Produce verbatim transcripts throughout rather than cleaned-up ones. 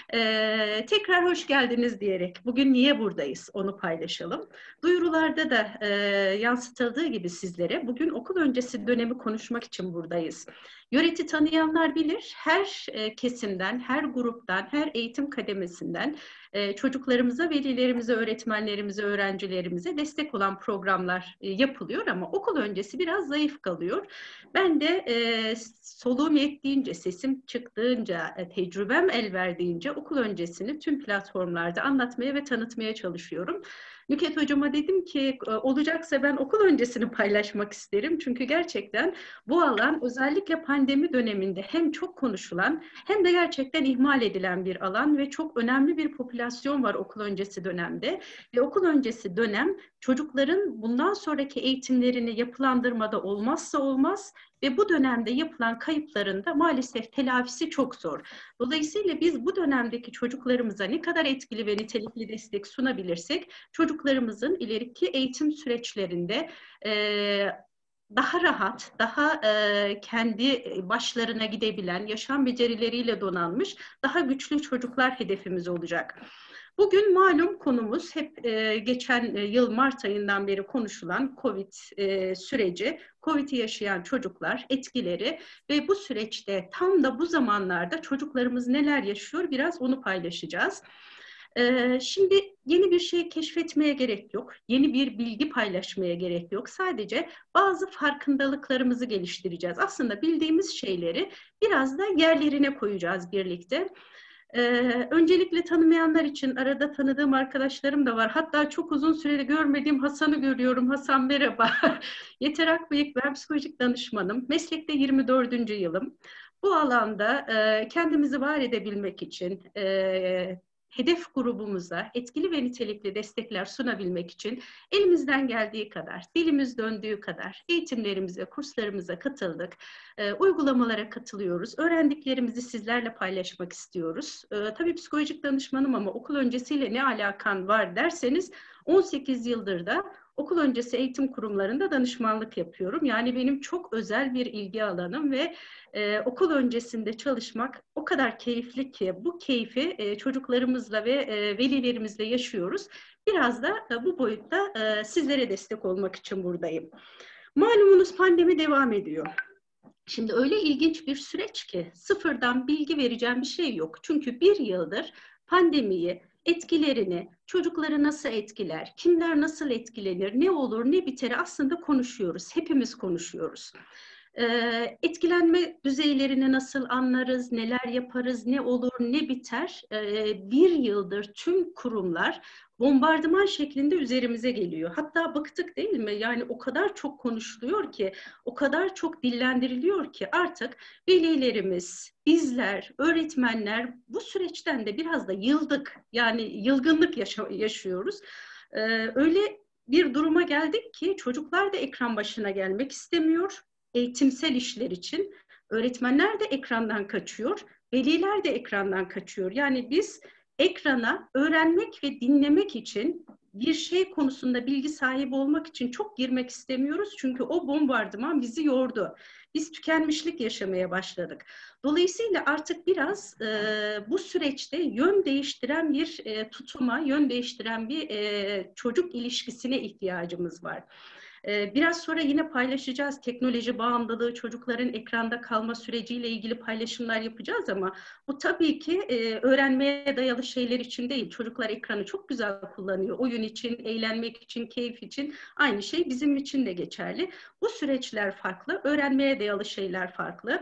Ee, tekrar hoş geldiniz diyerek bugün niye buradayız onu paylaşalım. Duyurularda da e, yansıtıldığı gibi sizlere bugün okul öncesi dönemi konuşmak için buradayız. Yöreti tanıyanlar bilir, her e, kesimden, her gruptan, her eğitim kademesinden e, çocuklarımıza, velilerimize, öğretmenlerimize, öğrencilerimize destek olan programlar e, yapılıyor ama okul öncesi biraz zayıf kalıyor. Ben de e, soluğum yettiğince, sesim çıktığınca, e, tecrübem el verdiğince okul öncesini tüm platformlarda anlatmaya ve tanıtmaya çalışıyorum. Nüket Hocama dedim ki e, olacaksa ben okul öncesini paylaşmak isterim. Çünkü gerçekten bu alan özellikle pandemi döneminde hem çok konuşulan hem de gerçekten ihmal edilen bir alan ve çok önemli bir popülasyon var okul öncesi dönemde. Ve okul öncesi dönem çocukların bundan sonraki eğitimlerini yapılandırmada olmazsa olmaz ve bu dönemde yapılan kayıpların da maalesef telafisi çok zor. Dolayısıyla biz bu dönemdeki çocuklarımıza ne kadar etkili ve nitelikli destek sunabilirsek çocuklarımızın ileriki eğitim süreçlerinde e, daha rahat, daha e, kendi başlarına gidebilen, yaşam becerileriyle donanmış, daha güçlü çocuklar hedefimiz olacak. Bugün malum konumuz hep e, geçen yıl Mart ayından beri konuşulan COVID e, süreci, COVID'i yaşayan çocuklar, etkileri ve bu süreçte tam da bu zamanlarda çocuklarımız neler yaşıyor biraz onu paylaşacağız. Ee, şimdi yeni bir şey keşfetmeye gerek yok, yeni bir bilgi paylaşmaya gerek yok. Sadece bazı farkındalıklarımızı geliştireceğiz. Aslında bildiğimiz şeyleri biraz da yerlerine koyacağız birlikte. Ee, öncelikle tanımayanlar için arada tanıdığım arkadaşlarım da var. Hatta çok uzun süreli görmediğim Hasan'ı görüyorum. Hasan merhaba. Yeter Akbıyık, ben psikolojik danışmanım. Meslekte yirmi dördüncü yılım. Bu alanda e, kendimizi var edebilmek için, e, hedef grubumuza etkili ve nitelikli destekler sunabilmek için elimizden geldiği kadar, dilimiz döndüğü kadar eğitimlerimize, kurslarımıza katıldık, e, uygulamalara katılıyoruz, öğrendiklerimizi sizlerle paylaşmak istiyoruz. E, tabii psikolojik danışmanım ama okul öncesiyle ne alakan var derseniz on sekiz yıldır da okul öncesi eğitim kurumlarında danışmanlık yapıyorum. Yani benim çok özel bir ilgi alanım ve e, okul öncesinde çalışmak o kadar keyifli ki bu keyfi e, çocuklarımızla ve e, velilerimizle yaşıyoruz. Biraz da e, bu boyutta e, sizlere destek olmak için buradayım. Malumunuz pandemi devam ediyor. Şimdi öyle ilginç bir süreç ki sıfırdan bilgi vereceğim bir şey yok. Çünkü bir yıldır pandemiyi, etkilerini, çocukları nasıl etkiler, kimler nasıl etkilenir, ne olur, ne biter aslında konuşuyoruz. Hepimiz konuşuyoruz. Ee, etkilenme düzeylerini nasıl anlarız, neler yaparız, ne olur, ne biter? Ee, bir yıldır tüm kurumlar bombardıman şeklinde üzerimize geliyor. Hatta bıktık değil mi? Yani o kadar çok konuşuluyor ki, o kadar çok dillendiriliyor ki artık velilerimiz, bizler, öğretmenler bu süreçten de biraz da yıldık. Yani yılgınlık yaşa yaşıyoruz. Ee, öyle bir duruma geldik ki çocuklar da ekran başına gelmek istemiyor. Eğitimsel işler için öğretmenler de ekrandan kaçıyor, veliler de ekrandan kaçıyor. Yani biz ekrana öğrenmek ve dinlemek için bir şey konusunda bilgi sahibi olmak için çok girmek istemiyoruz. Çünkü o bombardıman bizi yordu. Biz tükenmişlik yaşamaya başladık. Dolayısıyla artık biraz e, bu süreçte yön değiştiren bir e, tutuma, yön değiştiren bir e, çocuk ilişkisine ihtiyacımız var. Biraz sonra yine paylaşacağız. Teknoloji bağımlılığı, çocukların ekranda kalma süreciyle ilgili paylaşımlar yapacağız ama bu tabii ki öğrenmeye dayalı şeyler için değil. Çocuklar ekranı çok güzel kullanıyor. Oyun için, eğlenmek için, keyif için aynı şey bizim için de geçerli. Bu süreçler farklı, öğrenmeye dayalı şeyler farklı.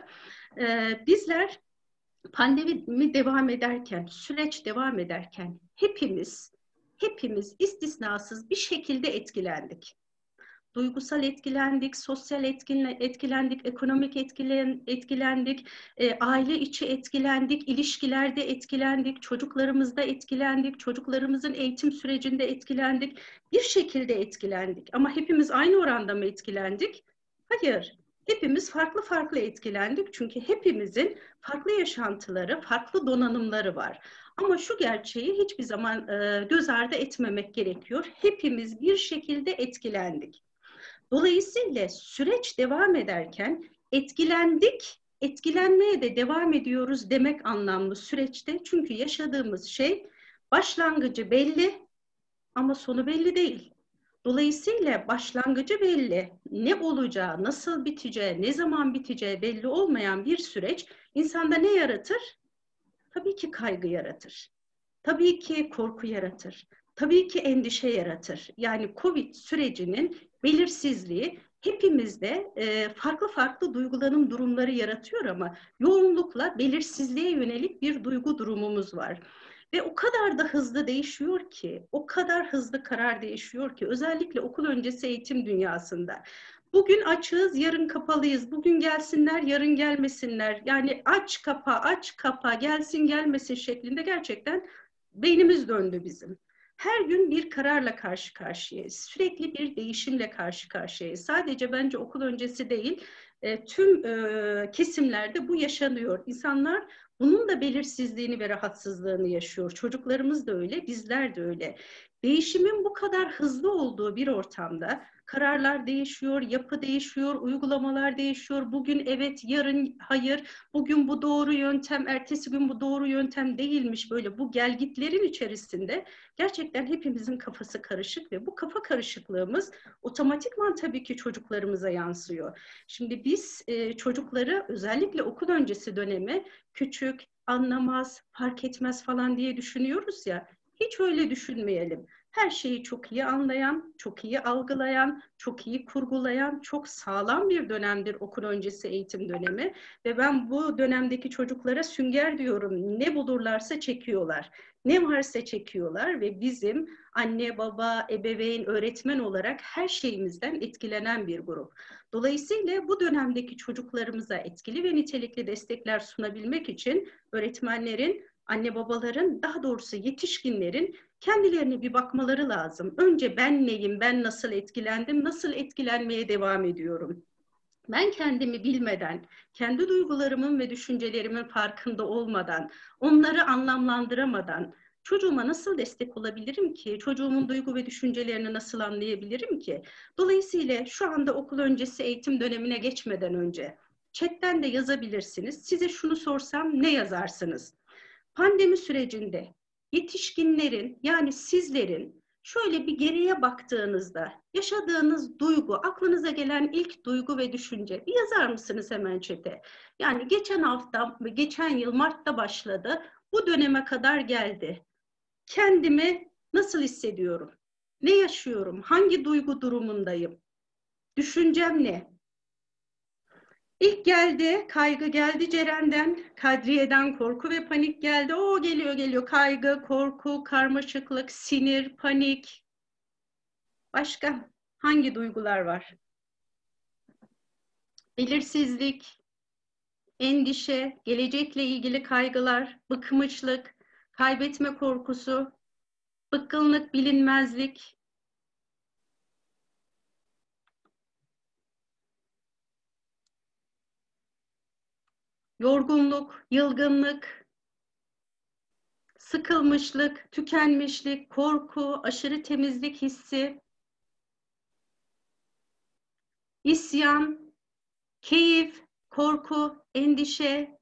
Bizler pandemi devam ederken, süreç devam ederken hepimiz, hepimiz istisnasız bir şekilde etkilendik. Duygusal etkilendik, sosyal etkilendik, ekonomik etkilendik, e, aile içi etkilendik, ilişkilerde etkilendik, çocuklarımızda etkilendik, çocuklarımızın eğitim sürecinde etkilendik, bir şekilde etkilendik. Ama hepimiz aynı oranda mı etkilendik? Hayır, hepimiz farklı farklı etkilendik çünkü hepimizin farklı yaşantıları, farklı donanımları var. Ama şu gerçeği hiçbir zaman e, göz ardı etmemek gerekiyor. Hepimiz bir şekilde etkilendik. Dolayısıyla süreç devam ederken etkilendik etkilenmeye de devam ediyoruz demek anlamlı süreçte. Çünkü yaşadığımız şey başlangıcı belli ama sonu belli değil. Dolayısıyla başlangıcı belli, ne olacağı, nasıl biteceği, ne zaman biteceği belli olmayan bir süreç insanda ne yaratır? Tabii ki kaygı yaratır. Tabii ki korku yaratır. Tabii ki endişe yaratır. Yani Covid sürecinin belirsizliği hepimizde e, farklı farklı duygulanım durumları yaratıyor ama yoğunlukla belirsizliğe yönelik bir duygu durumumuz var. Ve o kadar da hızlı değişiyor ki, o kadar hızlı karar değişiyor ki, özellikle okul öncesi eğitim dünyasında. Bugün açığız, yarın kapalıyız. Bugün gelsinler, yarın gelmesinler. Yani aç kapa, aç kapa, gelsin gelmesin şeklinde gerçekten beynimiz döndü bizim. Her gün bir kararla karşı karşıyayız. Sürekli bir değişimle karşı karşıyayız. Sadece bence okul öncesi değil, e, tüm e, kesimlerde bu yaşanıyor. İnsanlar bunun da belirsizliğini ve rahatsızlığını yaşıyor. Çocuklarımız da öyle, bizler de öyle. Değişimin bu kadar hızlı olduğu bir ortamda kararlar değişiyor, yapı değişiyor, uygulamalar değişiyor. Bugün evet, yarın hayır, bugün bu doğru yöntem, ertesi gün bu doğru yöntem değilmiş. Böyle bu gelgitlerin içerisinde gerçekten hepimizin kafası karışık ve bu kafa karışıklığımız otomatikman tabii ki çocuklarımıza yansıyor. Şimdi biz e, çocukları özellikle okul öncesi dönemi küçük, anlamaz, fark etmez falan diye düşünüyoruz ya. Hiç öyle düşünmeyelim. Her şeyi çok iyi anlayan, çok iyi algılayan, çok iyi kurgulayan, çok sağlam bir dönemdir okul öncesi eğitim dönemi. Ve ben bu dönemdeki çocuklara sünger diyorum. Ne bulurlarsa çekiyorlar. Ne varsa çekiyorlar ve bizim anne, baba, ebeveyn, öğretmen olarak her şeyimizden etkilenen bir grup. Dolayısıyla bu dönemdeki çocuklarımıza etkili ve nitelikli destekler sunabilmek için öğretmenlerin, anne babaların, daha doğrusu yetişkinlerin kendilerine bir bakmaları lazım. Önce ben neyim, ben nasıl etkilendim, nasıl etkilenmeye devam ediyorum? Ben kendimi bilmeden, kendi duygularımın ve düşüncelerimin farkında olmadan, onları anlamlandıramadan çocuğuma nasıl destek olabilirim ki? Çocuğumun duygu ve düşüncelerini nasıl anlayabilirim ki? Dolayısıyla şu anda okul öncesi eğitim dönemine geçmeden önce chatten de yazabilirsiniz. Size şunu sorsam ne yazarsınız? Pandemi sürecinde yetişkinlerin, yani sizlerin şöyle bir geriye baktığınızda yaşadığınız duygu, aklınıza gelen ilk duygu ve düşünce bir yazar mısınız hemen chat'e? Yani geçen hafta, geçen yıl Mart'ta başladı, bu döneme kadar geldi. Kendimi nasıl hissediyorum? Ne yaşıyorum? Hangi duygu durumundayım? Düşüncem ne? İlk geldi, kaygı geldi Ceren'den, Kadriye'den korku ve panik geldi. O geliyor geliyor, kaygı, korku, karmaşıklık, sinir, panik. Başka hangi duygular var? Belirsizlik, endişe, gelecekle ilgili kaygılar, bıkmışlık, kaybetme korkusu, bıkkınlık, bilinmezlik, yorgunluk, yılgınlık, sıkılmışlık, tükenmişlik, korku, aşırı temizlik hissi, isyan, keyif, korku, endişe.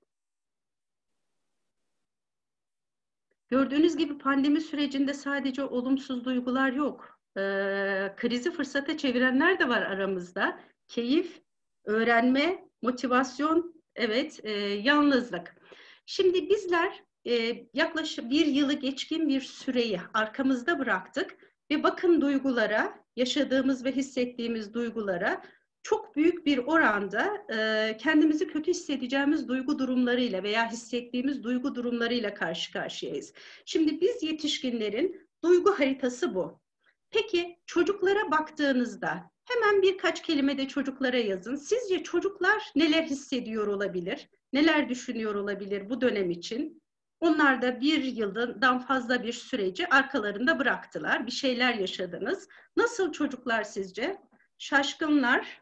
Gördüğünüz gibi pandemi sürecinde sadece olumsuz duygular yok. Ee, krizi fırsata çevirenler de var aramızda. Keyif, öğrenme, motivasyon, evet, e, yalnızlık. Şimdi bizler e, yaklaşık bir yılı geçkin bir süreyi arkamızda bıraktık ve bakın duygulara, yaşadığımız ve hissettiğimiz duygulara çok büyük bir oranda e, kendimizi kötü hissedeceğimiz duygu durumlarıyla veya hissettiğimiz duygu durumlarıyla karşı karşıyayız. Şimdi biz yetişkinlerin duygu haritası bu. Peki çocuklara baktığınızda hemen birkaç kelime de çocuklara yazın. Sizce çocuklar neler hissediyor olabilir? Neler düşünüyor olabilir bu dönem için? Onlar da bir yıldan fazla bir süreci arkalarında bıraktılar. Bir şeyler yaşadınız. Nasıl çocuklar sizce? Şaşkınlar,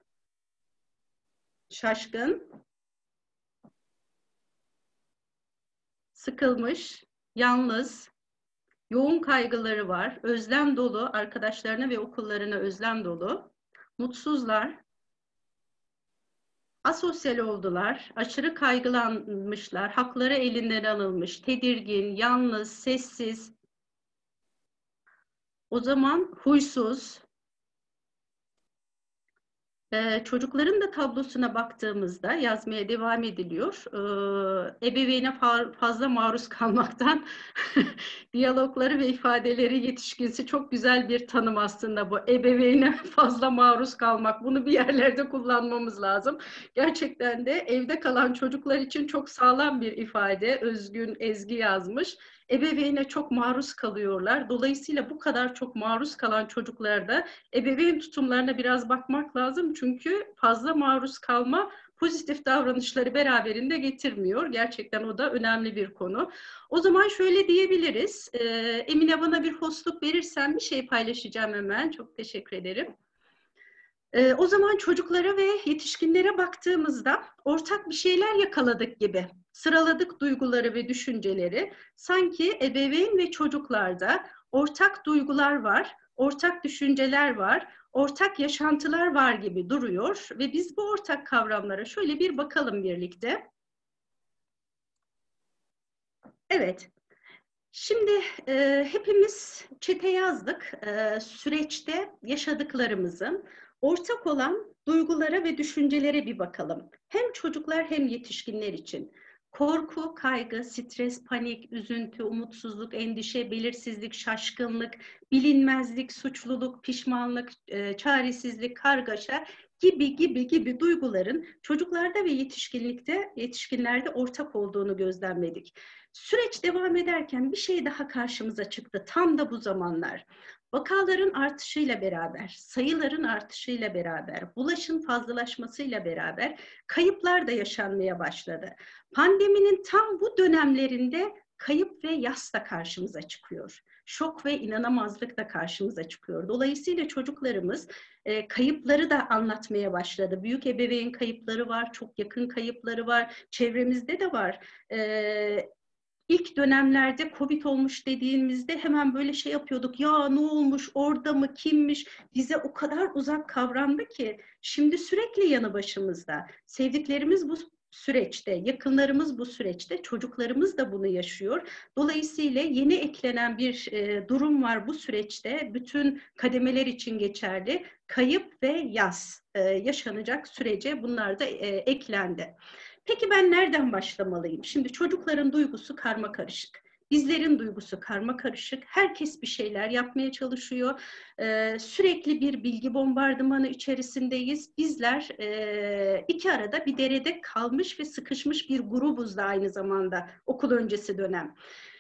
şaşkın, sıkılmış, yalnız, yoğun kaygıları var, özlem dolu, arkadaşlarına ve okullarına özlem dolu, mutsuzlar, Asosyal oldular, aşırı kaygılanmışlar, hakları elinden alınmış, tedirgin, yalnız, sessiz, o zaman huysuz. Ee, çocukların da tablosuna baktığımızda yazmaya devam ediliyor. Ee, ebeveyne fa fazla maruz kalmaktan diyalogları ve ifadeleri yetişkinsi çok güzel bir tanım aslında bu. Ebeveyne fazla maruz kalmak. Bunu bir yerlerde kullanmamız lazım. Gerçekten de evde kalan çocuklar için çok sağlam bir ifade. Özgün Ezgi yazmış. Ebeveyne çok maruz kalıyorlar. Dolayısıyla bu kadar çok maruz kalan çocuklarda ebeveyn tutumlarına biraz bakmak lazım. Çünkü fazla maruz kalma pozitif davranışları beraberinde getirmiyor. Gerçekten o da önemli bir konu. O zaman şöyle diyebiliriz. Ee, Emine, bana bir hostluk verirsen bir şey paylaşacağım hemen. Çok teşekkür ederim. Ee, o zaman çocuklara ve yetişkinlere baktığımızda ortak bir şeyler yakaladık gibi. Sıraladık duyguları ve düşünceleri. Sanki ebeveyn ve çocuklarda ortak duygular var, ortak düşünceler var, ortak yaşantılar var gibi duruyor ve biz bu ortak kavramlara şöyle bir bakalım birlikte. Evet, şimdi e, hepimiz çete yazdık e, süreçte yaşadıklarımızı. Ortak olan duygulara ve düşüncelere bir bakalım. Hem çocuklar hem yetişkinler için. Korku, kaygı, stres, panik, üzüntü, umutsuzluk, endişe, belirsizlik, şaşkınlık, bilinmezlik, suçluluk, pişmanlık, e, çaresizlik, kargaşa gibi gibi gibi duyguların çocuklarda ve yetişkinlikte, yetişkinlerde ortak olduğunu gözlemledik. Süreç devam ederken bir şey daha karşımıza çıktı. Tam da bu zamanlar. Vakaların artışıyla beraber, sayıların artışıyla beraber, bulaşın fazlalaşmasıyla beraber kayıplar da yaşanmaya başladı. Pandeminin tam bu dönemlerinde kayıp ve yas da karşımıza çıkıyor. Şok ve inanamazlık da karşımıza çıkıyor. Dolayısıyla çocuklarımız e, kayıpları da anlatmaya başladı. Büyük ebeveyn kayıpları var, çok yakın kayıpları var, çevremizde de var. E, İlk dönemlerde Covid olmuş dediğimizde hemen böyle şey yapıyorduk. Ya ne olmuş, orada mı, kimmiş? Bize o kadar uzak kavramdı ki şimdi sürekli yanı başımızda. Sevdiklerimiz bu süreçte, yakınlarımız bu süreçte, çocuklarımız da bunu yaşıyor. Dolayısıyla yeni eklenen bir e, durum var bu süreçte. Bütün kademeler için geçerli. Kayıp ve yas e, yaşanacak sürece bunlar da e, eklendi. Peki ben nereden başlamalıyım? Şimdi çocukların duygusu karma karışık. Bizlerin duygusu karma karışık. Herkes bir şeyler yapmaya çalışıyor. Ee, sürekli bir bilgi bombardımanı içerisindeyiz. Bizler e, iki arada bir derede kalmış ve sıkışmış bir grubuz da aynı zamanda okul öncesi dönem.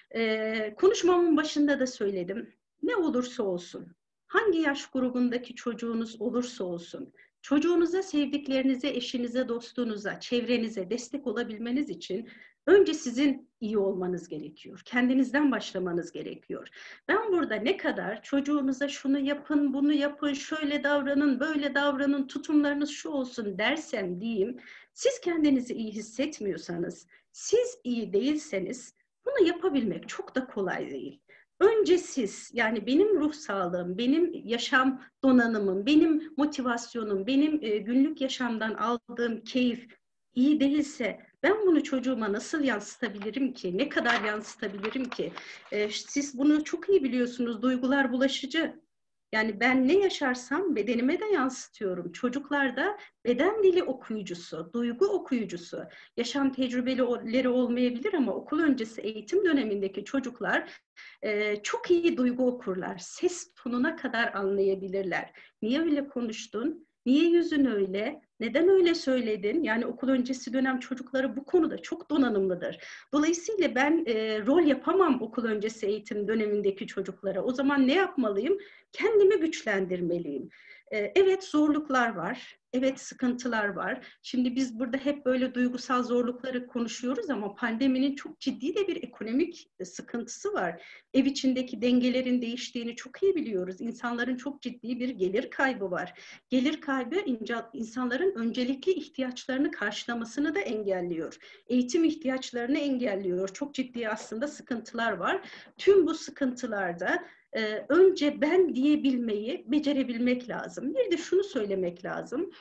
Ee, konuşmamın başında da söyledim. Ne olursa olsun, hangi yaş grubundaki çocuğunuz olursa olsun, çocuğunuza, sevdiklerinize, eşinize, dostunuza, çevrenize destek olabilmeniz için önce sizin iyi olmanız gerekiyor. Kendinizden başlamanız gerekiyor. Ben burada ne kadar çocuğunuza şunu yapın, bunu yapın, şöyle davranın, böyle davranın, tutumlarınız şu olsun dersem diyeyim, siz kendinizi iyi hissetmiyorsanız, siz iyi değilseniz bunu yapabilmek çok da kolay değil. Önce siz, yani benim ruh sağlığım, benim yaşam donanımım, benim motivasyonum, benim e, günlük yaşamdan aldığım keyif iyi değilse ben bunu çocuğuma nasıl yansıtabilirim ki? Ne kadar yansıtabilirim ki? E, siz bunu çok iyi biliyorsunuz. Duygular bulaşıcı. Yani ben ne yaşarsam bedenime de yansıtıyorum. Çocuklar da beden dili okuyucusu, duygu okuyucusu. Yaşam tecrübeleri olmayabilir ama okul öncesi eğitim dönemindeki çocuklar e, çok iyi duygu okurlar. Ses tonuna kadar anlayabilirler. Niye öyle konuştun? Niye yüzün öyle? Neden öyle söyledin? Yani okul öncesi dönem çocukları bu konuda çok donanımlıdır. Dolayısıyla ben e, rol yapamam okul öncesi eğitim dönemindeki çocuklara. O zaman ne yapmalıyım? Kendimi güçlendirmeliyim. E, evet zorluklar var. Evet sıkıntılar var. Şimdi biz burada hep böyle duygusal zorlukları konuşuyoruz ama pandeminin çok ciddi de bir ekonomik sıkıntısı var. Ev içindeki dengelerin değiştiğini çok iyi biliyoruz. İnsanların çok ciddi bir gelir kaybı var. Gelir kaybı insanların öncelikli ihtiyaçlarını karşılamasını da engelliyor. Eğitim ihtiyaçlarını engelliyor. Çok ciddi aslında sıkıntılar var. Tüm bu sıkıntılarda e, önce ben diyebilmeyi becerebilmek lazım. Bir de şunu söylemek lazım.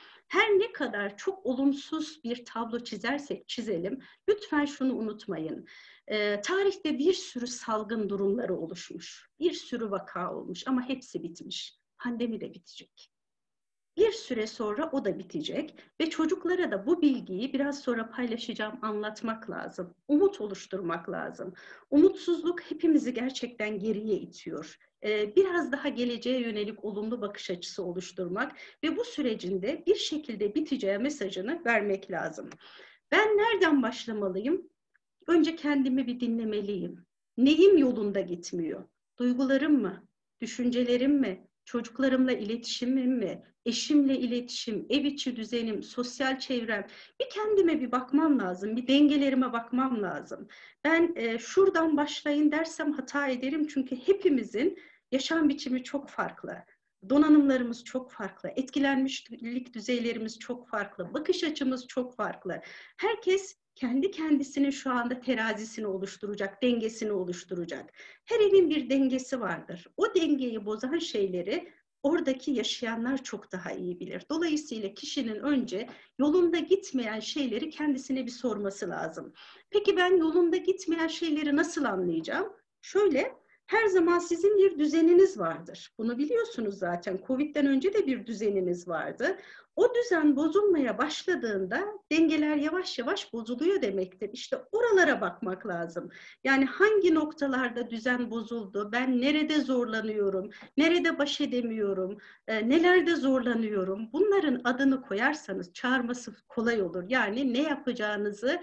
Her ne kadar çok olumsuz bir tablo çizersek çizelim, lütfen şunu unutmayın. E, tarihte bir sürü salgın durumları oluşmuş, bir sürü vaka olmuş ama hepsi bitmiş. Pandemi de bitecek. Bir süre sonra o da bitecek ve çocuklara da bu bilgiyi biraz sonra paylaşacağım, anlatmak lazım. Umut oluşturmak lazım. Umutsuzluk hepimizi gerçekten geriye itiyor. Ee, biraz daha geleceğe yönelik olumlu bakış açısı oluşturmak ve bu sürecinde bir şekilde biteceği mesajını vermek lazım. Ben nereden başlamalıyım? Önce kendimi bir dinlemeliyim. Neyim yolunda gitmiyor? Duygularım mı? Düşüncelerim mi? Çocuklarımla iletişimim mi? Eşimle iletişim, ev içi düzenim, sosyal çevrem. Bir kendime bir bakmam lazım, bir dengelerime bakmam lazım. Ben e, şuradan başlayın dersem hata ederim çünkü hepimizin yaşam biçimi çok farklı. Donanımlarımız çok farklı, etkilenmişlik düzeylerimiz çok farklı, bakış açımız çok farklı. Herkes kendi kendisinin şu anda terazisini oluşturacak, dengesini oluşturacak. Her evin bir dengesi vardır. O dengeyi bozan şeyleri oradaki yaşayanlar çok daha iyi bilir. Dolayısıyla kişinin önce yolunda gitmeyen şeyleri kendisine bir sorması lazım. Peki ben yolunda gitmeyen şeyleri nasıl anlayacağım? Şöyle, her zaman sizin bir düzeniniz vardır. Bunu biliyorsunuz zaten. Covid'den önce de bir düzeniniz vardı. O düzen bozulmaya başladığında dengeler yavaş yavaş bozuluyor demektir. İşte oralara bakmak lazım. Yani hangi noktalarda düzen bozuldu, ben nerede zorlanıyorum, nerede baş edemiyorum, e, nelerde zorlanıyorum. Bunların adını koyarsanız çağırması kolay olur. Yani ne yapacağınızı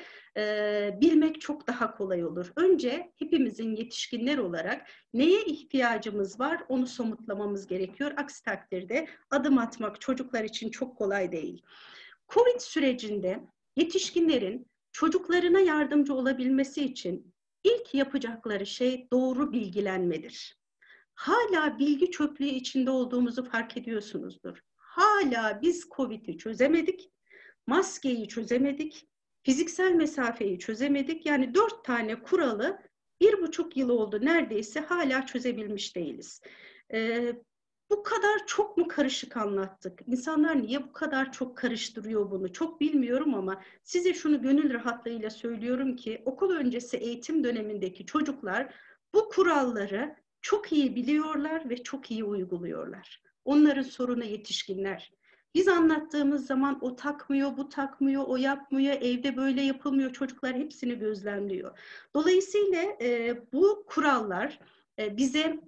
e, bilmek çok daha kolay olur. Önce hepimizin yetişkinler olarak neye ihtiyacımız var onu somutlamamız gerekiyor. Aksi takdirde adım atmak çocuklar için çok kolay değil. Covid sürecinde yetişkinlerin çocuklarına yardımcı olabilmesi için ilk yapacakları şey doğru bilgilenmedir. Hala bilgi çöplüğü içinde olduğumuzu fark ediyorsunuzdur. Hala biz Covid'i çözemedik, maskeyi çözemedik, fiziksel mesafeyi çözemedik. Yani dört tane kuralı bir buçuk yıl oldu neredeyse hala çözebilmiş değiliz. Ee, bu kadar çok mu karışık anlattık? İnsanlar niye bu kadar çok karıştırıyor bunu? Çok bilmiyorum ama size şunu gönül rahatlığıyla söylüyorum ki okul öncesi eğitim dönemindeki çocuklar bu kuralları çok iyi biliyorlar ve çok iyi uyguluyorlar. Onların sorunu yetişkinler. Biz anlattığımız zaman o takmıyor, bu takmıyor, o yapmıyor, evde böyle yapılmıyor. Çocuklar hepsini gözlemliyor. Dolayısıyla e, bu kurallar e, bize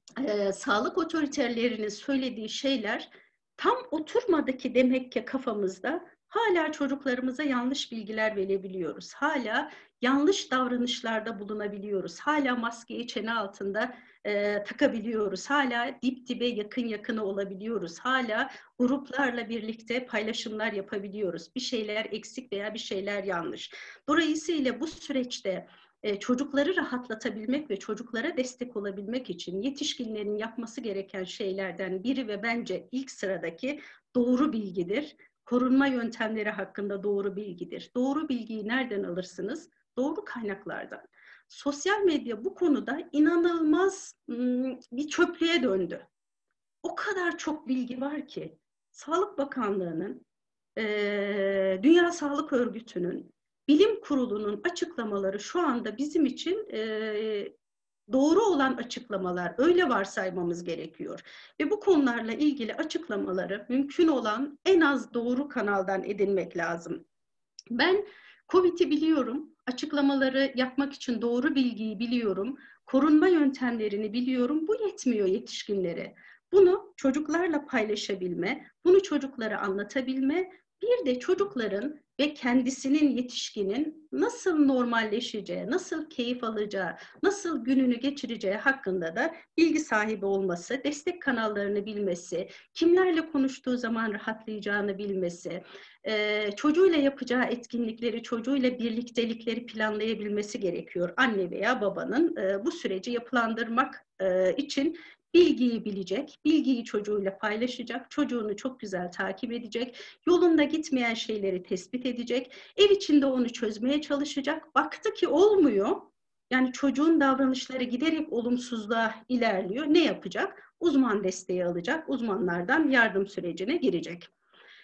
e, sağlık otoriterlerinin söylediği şeyler tam oturmadı ki demek ki kafamızda hala çocuklarımıza yanlış bilgiler verebiliyoruz. Hala yanlış davranışlarda bulunabiliyoruz. Hala maskeyi çene altında e, takabiliyoruz. Hala dip dibe yakın yakına olabiliyoruz. Hala gruplarla birlikte paylaşımlar yapabiliyoruz. Bir şeyler eksik veya bir şeyler yanlış. Dolayısıyla bu süreçte e, çocukları rahatlatabilmek ve çocuklara destek olabilmek için yetişkinlerin yapması gereken şeylerden biri ve bence ilk sıradaki doğru bilgidir. Korunma yöntemleri hakkında doğru bilgidir. Doğru bilgiyi nereden alırsınız? Doğru kaynaklardan. Sosyal medya bu konuda inanılmaz bir çöplüğe döndü. O kadar çok bilgi var ki Sağlık Bakanlığı'nın, e, Dünya Sağlık Örgütü'nün, Bilim Kurulu'nun açıklamaları şu anda bizim için e, doğru olan açıklamalar. Öyle varsaymamız gerekiyor. Ve bu konularla ilgili açıklamaları mümkün olan en az doğru kanaldan edinmek lazım. Ben Covid'i biliyorum, açıklamaları yapmak için doğru bilgiyi biliyorum, korunma yöntemlerini biliyorum. Bu yetmiyor yetişkinlere. Bunu çocuklarla paylaşabilme, bunu çocuklara anlatabilme, bir de çocukların ve kendisinin yetişkinin nasıl normalleşeceği, nasıl keyif alacağı, nasıl gününü geçireceği hakkında da bilgi sahibi olması, destek kanallarını bilmesi, kimlerle konuştuğu zaman rahatlayacağını bilmesi, Ee, çocuğuyla yapacağı etkinlikleri, çocuğuyla birliktelikleri planlayabilmesi gerekiyor. Anne veya babanın e, bu süreci yapılandırmak e, için bilgiyi bilecek, bilgiyi çocuğuyla paylaşacak, çocuğunu çok güzel takip edecek, yolunda gitmeyen şeyleri tespit edecek, ev içinde onu çözmeye çalışacak. Baktı ki olmuyor, yani çocuğun davranışları giderek olumsuzluğa ilerliyor. Ne yapacak? Uzman desteği alacak, uzmanlardan yardım sürecine girecek.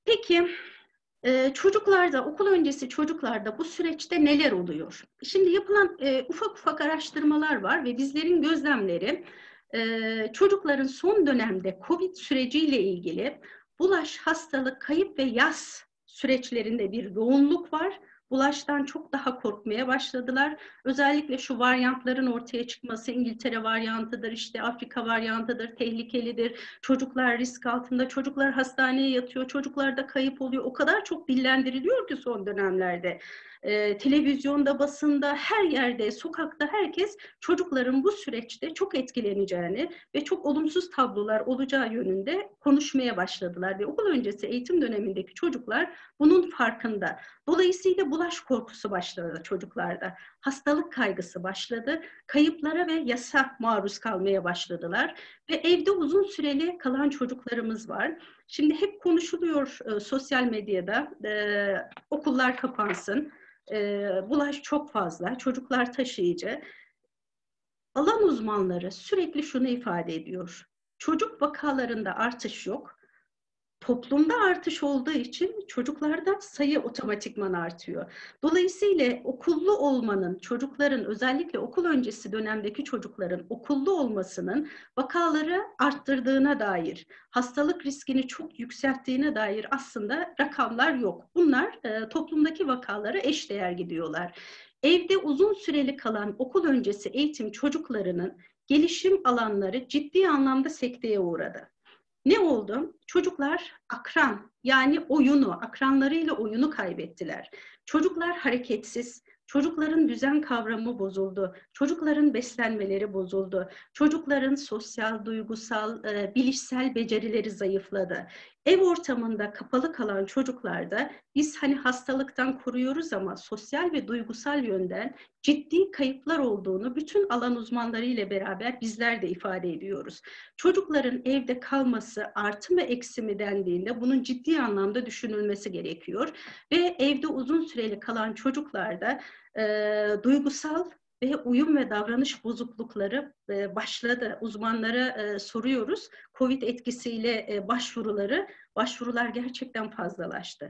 Peki e, çocuklarda, okul öncesi çocuklarda bu süreçte neler oluyor? Şimdi yapılan e, ufak ufak araştırmalar var ve bizlerin gözlemleri e, çocukların son dönemde COVID süreciyle ilgili bulaş, hastalık, kayıp ve yas süreçlerinde bir yoğunluk var. Bulaştan çok daha korkmaya başladılar. Özellikle şu varyantların ortaya çıkması, İngiltere varyantıdır, işte Afrika varyantıdır, tehlikelidir. Çocuklar risk altında, çocuklar hastaneye yatıyor, çocuklarda kayıp oluyor. O kadar çok dillendiriliyor ki son dönemlerde. Ee, televizyonda, basında, her yerde, sokakta herkes çocukların bu süreçte çok etkileneceğini ve çok olumsuz tablolar olacağı yönünde konuşmaya başladılar. Ve okul öncesi eğitim dönemindeki çocuklar bunun farkında. Dolayısıyla bulaş korkusu başladı çocuklarda. Hastalık kaygısı başladı. Kayıplara ve yasa maruz kalmaya başladılar. Ve evde uzun süreli kalan çocuklarımız var. Şimdi hep konuşuluyor e, sosyal medyada, e, okullar kapansın, e, bulaş çok fazla, çocuklar taşıyıcı. Alan uzmanları sürekli şunu ifade ediyor. Çocuk vakalarında artış yok. Toplumda artış olduğu için çocuklarda sayı otomatikman artıyor. Dolayısıyla okullu olmanın, çocukların özellikle okul öncesi dönemdeki çocukların okullu olmasının vakaları arttırdığına dair, hastalık riskini çok yükselttiğine dair aslında rakamlar yok. Bunlar e, toplumdaki vakalara eşdeğer gidiyorlar. Evde uzun süreli kalan okul öncesi eğitim çocuklarının gelişim alanları ciddi anlamda sekteye uğradı. Ne oldu? Çocuklar akran, yani oyunu, akranlarıyla oyunu kaybettiler. Çocuklar hareketsiz, çocukların düzen kavramı bozuldu, çocukların beslenmeleri bozuldu, çocukların sosyal, duygusal, e, bilişsel becerileri zayıfladı. Ev ortamında kapalı kalan çocuklarda biz hani hastalıktan koruyoruz ama sosyal ve duygusal yönden ciddi kayıplar olduğunu bütün alan uzmanları ile beraber bizler de ifade ediyoruz. Çocukların evde kalması artı mı eksi mi dendiğinde bunun ciddi anlamda düşünülmesi gerekiyor. Ve evde uzun süreli kalan çocuklarda e, duygusal ve uyum ve davranış bozuklukları e, başladı. Uzmanlara e, soruyoruz. COVID etkisiyle e, başvuruları, başvurular gerçekten fazlalaştı.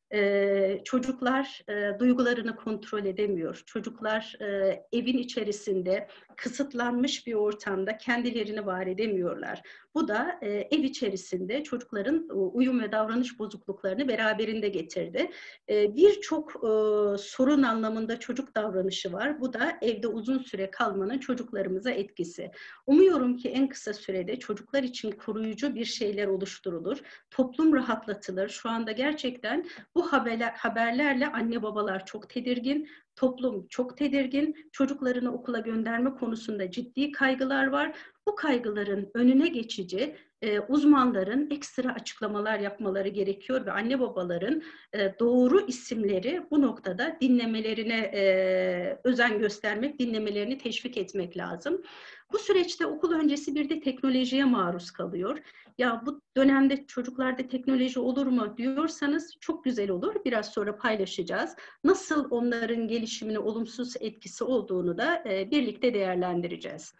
Ee, çocuklar e, duygularını kontrol edemiyor. Çocuklar e, evin içerisinde kısıtlanmış bir ortamda kendilerini var edemiyorlar. Bu da e, ev içerisinde çocukların e, uyum ve davranış bozukluklarını beraberinde getirdi. E, Birçok e, sorun anlamında çocuk davranışı var. Bu da evde uzun süre kalmanın çocuklarımıza etkisi. Umuyorum ki en kısa sürede çocuklar için koruyucu bir şeyler oluşturulur. Toplum rahatlatılır. Şu anda gerçekten bu haberler, haberlerle anne babalar çok tedirgin, toplum çok tedirgin, çocuklarını okula gönderme konusunda ciddi kaygılar var. Bu kaygıların önüne geçici e, uzmanların ekstra açıklamalar yapmaları gerekiyor ve anne babaların e, doğru isimleri bu noktada dinlemelerine e, özen göstermek, dinlemelerini teşvik etmek lazım. Bu süreçte okul öncesi bir de teknolojiye maruz kalıyor. Ya bu dönemde çocuklarda teknoloji olur mu diyorsanız çok güzel olur. Biraz sonra paylaşacağız. Nasıl onların gelişimine olumsuz etkisi olduğunu da e, birlikte değerlendireceğiz.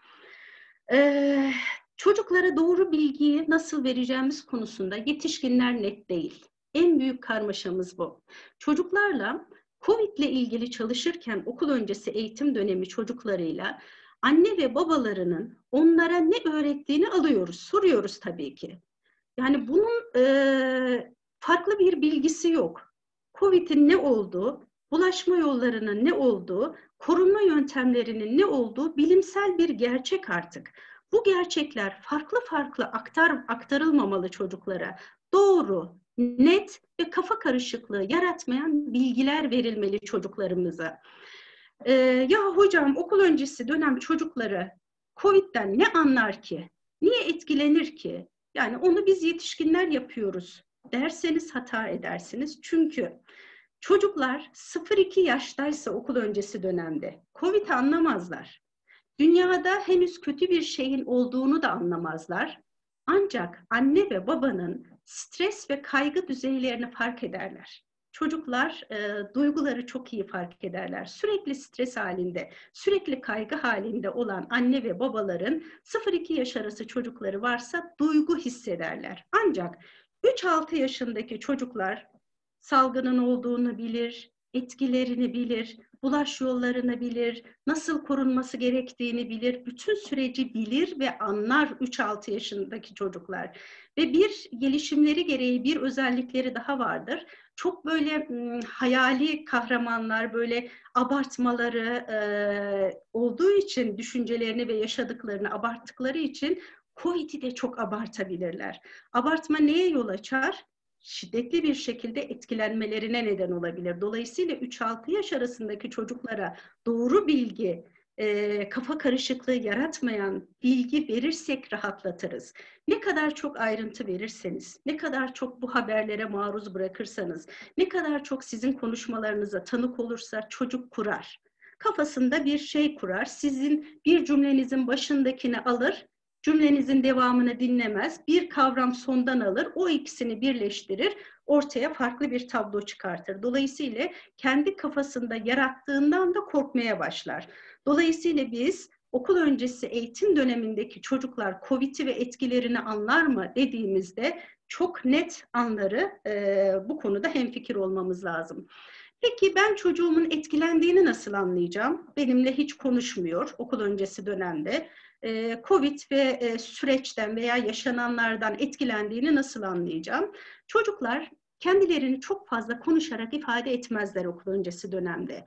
Ee, Çocuklara doğru bilgiyi nasıl vereceğimiz konusunda yetişkinler net değil. En büyük karmaşamız bu. Çocuklarla COVID ile ilgili çalışırken okul öncesi eğitim dönemi çocuklarıyla anne ve babalarının onlara ne öğrettiğini alıyoruz, soruyoruz tabii ki. Yani bunun e, farklı bir bilgisi yok. COVID'in ne olduğu, bulaşma yollarının ne olduğu, korunma yöntemlerinin ne olduğu bilimsel bir gerçek artık. Bu gerçekler farklı farklı aktar, aktarılmamalı çocuklara. Doğru, net ve kafa karışıklığı yaratmayan bilgiler verilmeli çocuklarımıza. Ee, ya hocam okul öncesi dönem çocukları COVID'den ne anlar ki? Niye etkilenir ki? Yani onu biz yetişkinler yapıyoruz derseniz hata edersiniz. Çünkü çocuklar sıfır iki yaştaysa okul öncesi dönemde COVID'i anlamazlar. Dünyada henüz kötü bir şeyin olduğunu da anlamazlar. Ancak anne ve babanın stres ve kaygı düzeylerini fark ederler. Çocuklar e, duyguları çok iyi fark ederler. Sürekli stres halinde, sürekli kaygı halinde olan anne ve babaların sıfır iki yaş arası çocukları varsa duygu hissederler. Ancak üç altı yaşındaki çocuklar salgının olduğunu bilir, etkilerini bilir, bulaş yollarını bilir, nasıl korunması gerektiğini bilir, bütün süreci bilir ve anlar üç altı yaşındaki çocuklar. Ve bir gelişimleri gereği bir özellikleri daha vardır. Çok böyle ım, hayali kahramanlar, böyle abartmaları e, olduğu için, düşüncelerini ve yaşadıklarını abarttıkları için Covid'i de çok abartabilirler. Abartma neye yol açar? Şiddetli bir şekilde etkilenmelerine neden olabilir. Dolayısıyla üç altı yaş arasındaki çocuklara doğru bilgi, e, kafa karışıklığı yaratmayan bilgi verirsek rahatlatırız. Ne kadar çok ayrıntı verirseniz, ne kadar çok bu haberlere maruz bırakırsanız, ne kadar çok sizin konuşmalarınıza tanık olursa çocuk kurar. Kafasında bir şey kurar. Sizin bir cümlenizin başındakini alır, cümlenizin devamını dinlemez, bir kavram sondan alır, o ikisini birleştirir, ortaya farklı bir tablo çıkartır. Dolayısıyla kendi kafasında yarattığından da korkmaya başlar. Dolayısıyla biz okul öncesi eğitim dönemindeki çocuklar Covid'i ve etkilerini anlar mı dediğimizde çok net anları e, bu konuda hemfikir olmamız lazım. Peki ben çocuğumun etkilendiğini nasıl anlayacağım? Benimle hiç konuşmuyor okul öncesi dönemde. Covid ve süreçten veya yaşananlardan etkilendiğini nasıl anlayacağım? Çocuklar kendilerini çok fazla konuşarak ifade etmezler okul öncesi dönemde.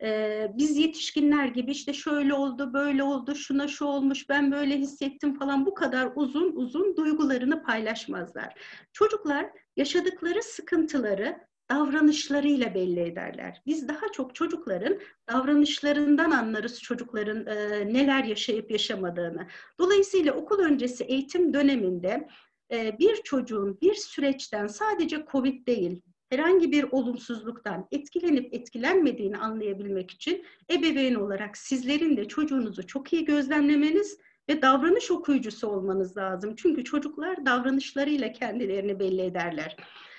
Biz yetişkinler gibi işte şöyle oldu, böyle oldu, şuna şu olmuş, ben böyle hissettim falan bu kadar uzun uzun duygularını paylaşmazlar. Çocuklar yaşadıkları sıkıntıları davranışlarıyla belli ederler. Biz daha çok çocukların davranışlarından anlarız çocukların e, neler yaşayıp yaşamadığını. Dolayısıyla okul öncesi eğitim döneminde e, bir çocuğun bir süreçten sadece Covid değil, herhangi bir olumsuzluktan etkilenip etkilenmediğini anlayabilmek için ebeveyn olarak sizlerin de çocuğunuzu çok iyi gözlemlemeniz ve davranış okuyucusu olmanız lazım. Çünkü çocuklar davranışlarıyla kendilerini belli ederler.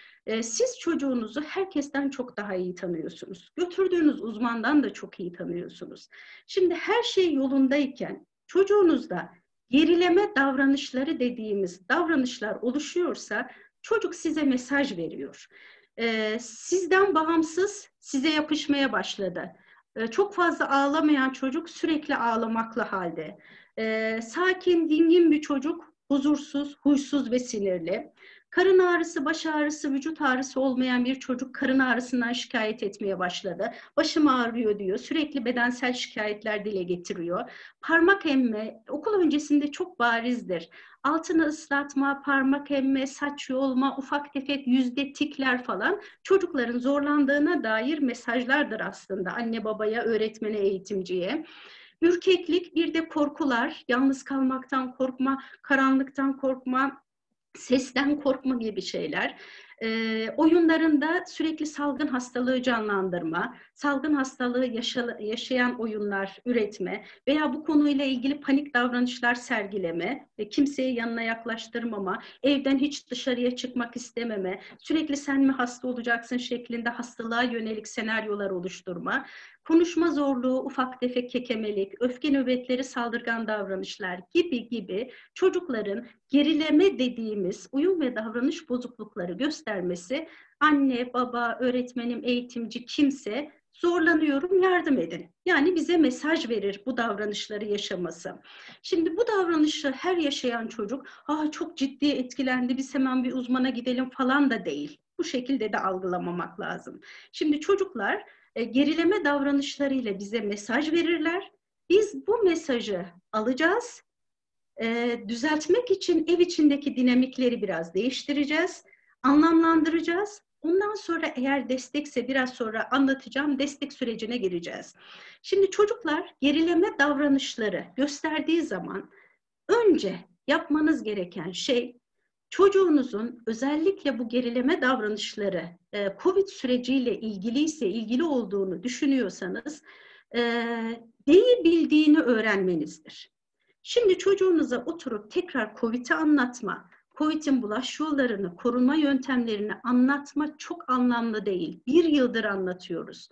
Siz çocuğunuzu herkesten çok daha iyi tanıyorsunuz. Götürdüğünüz uzmandan da çok iyi tanıyorsunuz. Şimdi her şey yolundayken çocuğunuzda gerileme davranışları dediğimiz davranışlar oluşuyorsa çocuk size mesaj veriyor. Sizden bağımsız size yapışmaya başladı. Çok fazla ağlamayan çocuk sürekli ağlamakla halde. Sakin, dingin bir çocuk huzursuz, huysuz ve sinirli. Karın ağrısı, baş ağrısı, vücut ağrısı olmayan bir çocuk karın ağrısından şikayet etmeye başladı. Başım ağrıyor diyor. Sürekli bedensel şikayetler dile getiriyor. Parmak emme okul öncesinde çok barizdir. Altını ıslatma, parmak emme, saç yolma, ufak tefek yüzde tikler falan çocukların zorlandığına dair mesajlardır aslında anne babaya, öğretmene, eğitimciye. Ürkeklik, bir de korkular, yalnız kalmaktan korkma, karanlıktan korkma, sesten korkma gibi şeyler. E, oyunlarında sürekli salgın hastalığı canlandırma, salgın hastalığı yaşa, yaşayan oyunlar üretme veya bu konuyla ilgili panik davranışlar sergileme, e, kimseyi yanına yaklaştırmama, evden hiç dışarıya çıkmak istememe, sürekli sen mi hasta olacaksın şeklinde hastalığa yönelik senaryolar oluşturma, konuşma zorluğu, ufak tefek kekemelik, öfke nöbetleri, saldırgan davranışlar gibi gibi çocukların gerileme dediğimiz uyum ve davranış bozuklukları göstermesi, anne, baba, öğretmenim, eğitimci kimse zorlanıyorum, yardım edin. Yani bize mesaj verir bu davranışları yaşaması. Şimdi bu davranışı her yaşayan çocuk, ah çok ciddi etkilendi, biz hemen bir uzmana gidelim falan da değil. Bu şekilde de algılamamak lazım. Şimdi çocuklar e, gerileme davranışlarıyla bize mesaj verirler. Biz bu mesajı alacağız. E, düzeltmek için ev içindeki dinamikleri biraz değiştireceğiz, anlamlandıracağız. Ondan sonra eğer destekse biraz sonra anlatacağım, destek sürecine gireceğiz. Şimdi çocuklar gerileme davranışları gösterdiği zaman önce yapmanız gereken şey çocuğunuzun özellikle bu gerileme davranışları e, Covid süreciyle ilgiliyse, ilgili olduğunu düşünüyorsanız e, neyi bildiğini öğrenmenizdir. Şimdi çocuğunuza oturup tekrar Covid'i anlatma, Covid'in bulaş yollarını, korunma yöntemlerini anlatma çok anlamlı değil. Bir yıldır anlatıyoruz.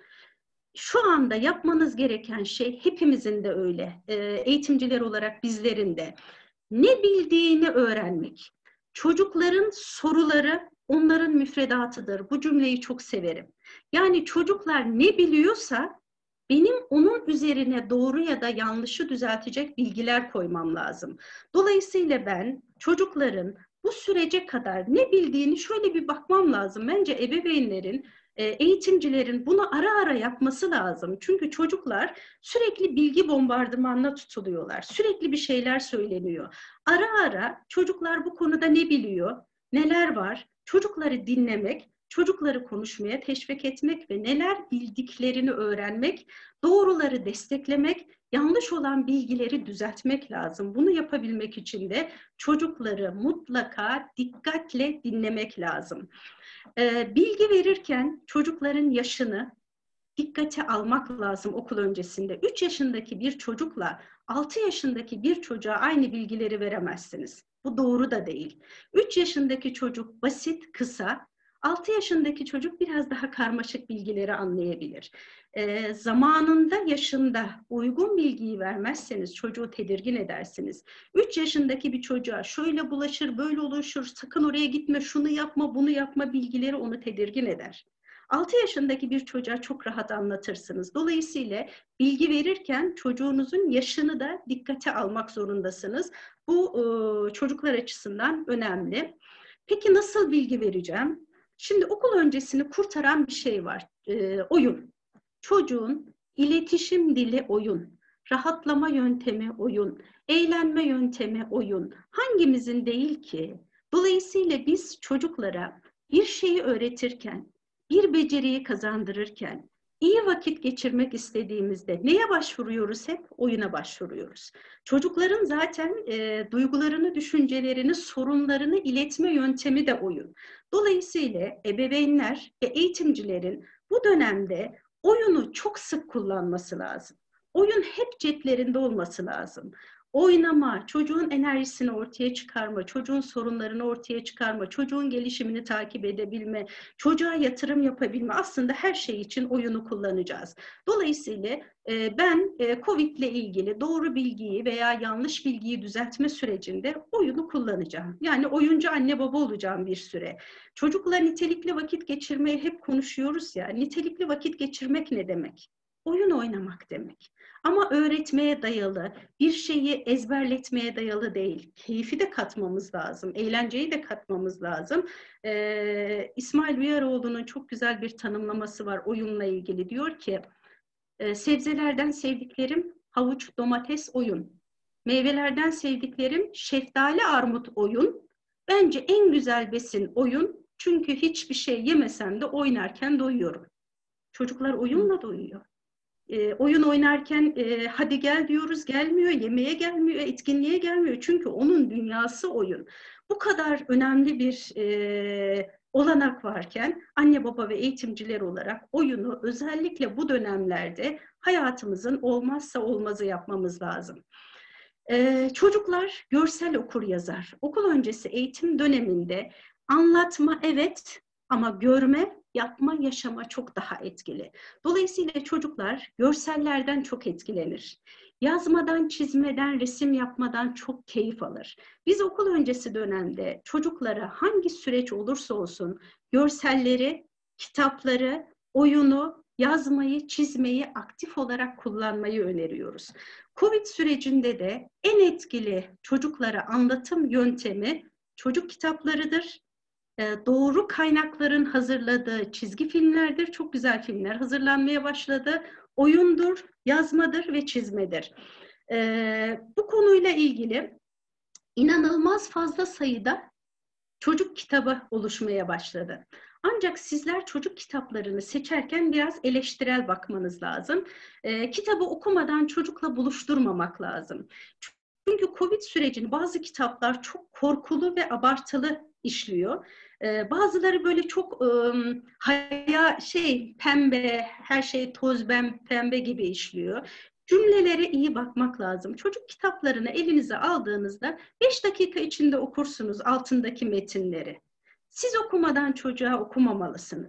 Şu anda yapmanız gereken şey hepimizin de öyle, eğitimciler olarak bizlerin de ne bildiğini öğrenmek. Çocukların soruları onların müfredatıdır. Bu cümleyi çok severim. Yani çocuklar ne biliyorsa benim onun üzerine doğru ya da yanlışı düzeltecek bilgiler koymam lazım. Dolayısıyla ben çocukların bu sürece kadar ne bildiğini şöyle bir bakmam lazım. Bence ebeveynlerin, eğitimcilerin bunu ara ara yapması lazım. Çünkü çocuklar sürekli bilgi bombardımanına tutuluyorlar. Sürekli bir şeyler söyleniyor. Ara ara çocuklar bu konuda ne biliyor, neler var? Çocukları dinlemek, çocukları konuşmaya teşvik etmek ve neler bildiklerini öğrenmek, doğruları desteklemek, yanlış olan bilgileri düzeltmek lazım. Bunu yapabilmek için de çocukları mutlaka dikkatle dinlemek lazım. Ee, bilgi verirken çocukların yaşını dikkate almak lazım okul öncesinde. üç yaşındaki bir çocukla altı yaşındaki bir çocuğa aynı bilgileri veremezsiniz. Bu doğru da değil. üç yaşındaki çocuk basit, kısa, altı yaşındaki çocuk biraz daha karmaşık bilgileri anlayabilir. E, zamanında, yaşında uygun bilgiyi vermezseniz çocuğu tedirgin edersiniz. üç yaşındaki bir çocuğa şöyle bulaşır, böyle oluşur, sakın oraya gitme, şunu yapma, bunu yapma bilgileri onu tedirgin eder. altı yaşındaki bir çocuğa çok rahat anlatırsınız. Dolayısıyla bilgi verirken çocuğunuzun yaşını da dikkate almak zorundasınız. Bu e, çocuklar açısından önemli. Peki nasıl bilgi vereceğim? Şimdi okul öncesini kurtaran bir şey var. E, oyun. Çocuğun iletişim dili oyun. Rahatlama yöntemi oyun. Eğlenme yöntemi oyun. Hangimizin değil ki? Dolayısıyla biz çocuklara bir şeyi öğretirken, bir beceriyi kazandırırken, iyi vakit geçirmek istediğimizde neye başvuruyoruz hep? Oyuna başvuruyoruz. Çocukların zaten e, duygularını, düşüncelerini, sorunlarını iletme yöntemi de oyun. Dolayısıyla ebeveynler ve eğitimcilerin bu dönemde oyunu çok sık kullanması lazım. Oyun hep ceplerinde olması lazım. Oynama, çocuğun enerjisini ortaya çıkarma, çocuğun sorunlarını ortaya çıkarma, çocuğun gelişimini takip edebilme, çocuğa yatırım yapabilme, aslında her şey için oyunu kullanacağız. Dolayısıyla e, ben e, COVID ile ilgili doğru bilgiyi veya yanlış bilgiyi düzeltme sürecinde oyunu kullanacağım. Yani oyuncu anne baba olacağım bir süre. Çocukla nitelikli vakit geçirmeyi hep konuşuyoruz ya, nitelikli vakit geçirmek ne demek? Oyun oynamak demek. Ama öğretmeye dayalı, bir şeyi ezberletmeye dayalı değil. Keyfi de katmamız lazım, eğlenceyi de katmamız lazım. Ee, İsmail Uyaroğlu'nun çok güzel bir tanımlaması var oyunla ilgili. Diyor ki, e, sebzelerden sevdiklerim havuç, domates, oyun. Meyvelerden sevdiklerim şeftali, armut, oyun. Bence en güzel besin oyun. Çünkü hiçbir şey yemesem de oynarken doyuyorum. Çocuklar oyunla doyuyor. E, oyun oynarken e, hadi gel diyoruz, gelmiyor, yemeğe gelmiyor, etkinliğe gelmiyor. Çünkü onun dünyası oyun. Bu kadar önemli bir e, olanak varken anne baba ve eğitimciler olarak oyunu özellikle bu dönemlerde hayatımızın olmazsa olmazı yapmamız lazım. Ee, çocuklar görsel okur yazar. Okul öncesi eğitim döneminde anlatma evet ama görme, yapma, yaşama çok daha etkili. Dolayısıyla çocuklar görsellerden çok etkilenir. Yazmadan, çizmeden, resim yapmadan çok keyif alır. Biz okul öncesi dönemde çocuklara hangi süreç olursa olsun görselleri, kitapları, oyunu, yazmayı, çizmeyi aktif olarak kullanmayı öneriyoruz. COVID sürecinde de en etkili çocuklara anlatım yöntemi çocuk kitaplarıdır. Doğru kaynakların hazırladığı çizgi filmlerdir. Çok güzel filmler hazırlanmaya başladı. Oyundur, yazmadır ve çizmedir. Bu konuyla ilgili inanılmaz fazla sayıda çocuk kitabı oluşmaya başladı. Ancak sizler çocuk kitaplarını seçerken biraz eleştirel bakmanız lazım. E, kitabı okumadan çocukla buluşturmamak lazım. Çünkü COVID sürecini bazı kitaplar çok korkulu ve abartılı işliyor. E, bazıları böyle çok e, haya şey pembe, her şey toz pembe gibi işliyor. Cümlelere iyi bakmak lazım. Çocuk kitaplarını elinize aldığınızda beş dakika içinde okursunuz altındaki metinleri. Siz okumadan çocuğa okumamalısınız.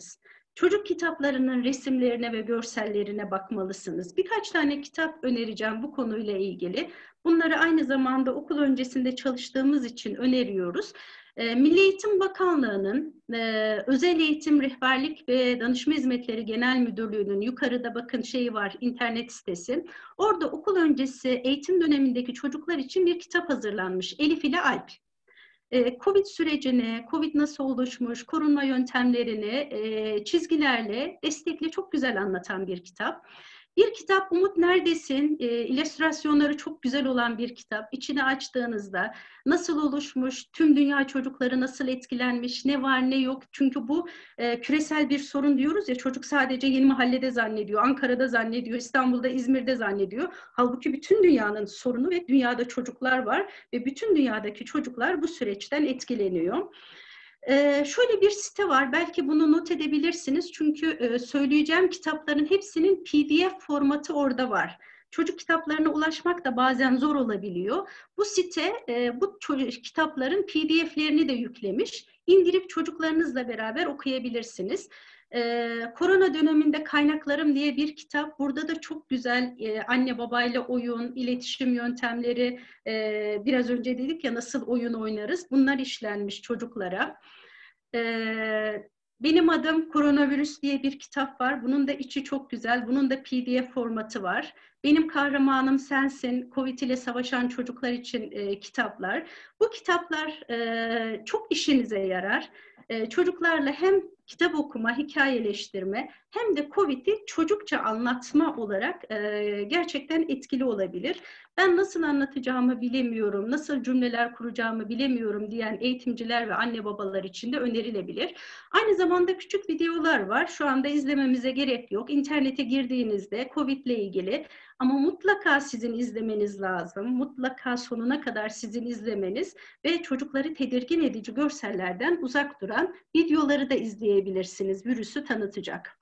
Çocuk kitaplarının resimlerine ve görsellerine bakmalısınız. Birkaç tane kitap önereceğim bu konuyla ilgili. Bunları aynı zamanda okul öncesinde çalıştığımız için öneriyoruz. Milli Eğitim Bakanlığı'nın Özel Eğitim Rehberlik ve Danışma Hizmetleri Genel Müdürlüğü'nün yukarıda bakın şeyi var, internet sitesi. Orada okul öncesi eğitim dönemindeki çocuklar için bir kitap hazırlanmış. Elif ile Alp. Covid sürecini, Covid nasıl oluşmuş, korunma yöntemlerini çizgilerle, destekle çok güzel anlatan bir kitap. Bir kitap Umut Neredesin? E, illüstrasyonları çok güzel olan bir kitap. İçini açtığınızda nasıl oluşmuş, tüm dünya çocukları nasıl etkilenmiş, ne var ne yok. Çünkü bu e, küresel bir sorun diyoruz ya, çocuk sadece Yeni Mahalle'de zannediyor, Ankara'da zannediyor, İstanbul'da, İzmir'de zannediyor. Halbuki bütün dünyanın sorunu ve dünyada çocuklar var ve bütün dünyadaki çocuklar bu süreçten etkileniyor. Ee, şöyle bir site var, belki bunu not edebilirsiniz çünkü e, söyleyeceğim kitapların hepsinin P D F formatı orada var. Çocuk kitaplarına ulaşmak da bazen zor olabiliyor. Bu site e, bu kitapların P D F'lerini de yüklemiş. İndirip çocuklarınızla beraber okuyabilirsiniz. Ee, korona döneminde Kaynaklarım diye bir kitap. Burada da çok güzel e, anne babayla oyun, iletişim yöntemleri, e, biraz önce dedik ya nasıl oyun oynarız. Bunlar işlenmiş çocuklara. Ee, Benim Adım Koronavirüs diye bir kitap var. Bunun da içi çok güzel. Bunun da P D F formatı var. Benim Kahramanım Sensin, Covid ile Savaşan Çocuklar için e, kitaplar. Bu kitaplar e, çok işinize yarar. E, çocuklarla hem kitap okuma, hikayeleştirme hem de Covid'i çocukça anlatma olarak e, gerçekten etkili olabilir. Ben nasıl anlatacağımı bilemiyorum, nasıl cümleler kuracağımı bilemiyorum diyen eğitimciler ve anne babalar için de önerilebilir. Aynı zamanda küçük videolar var. Şu anda izlememize gerek yok. İnternete girdiğinizde Covid ile ilgili ama mutlaka sizin izlemeniz lazım. Mutlaka sonuna kadar sizin izlemeniz ve çocukları tedirgin edici görsellerden uzak duran videoları da izleyebilirsiniz. Virüsü tanıtacak.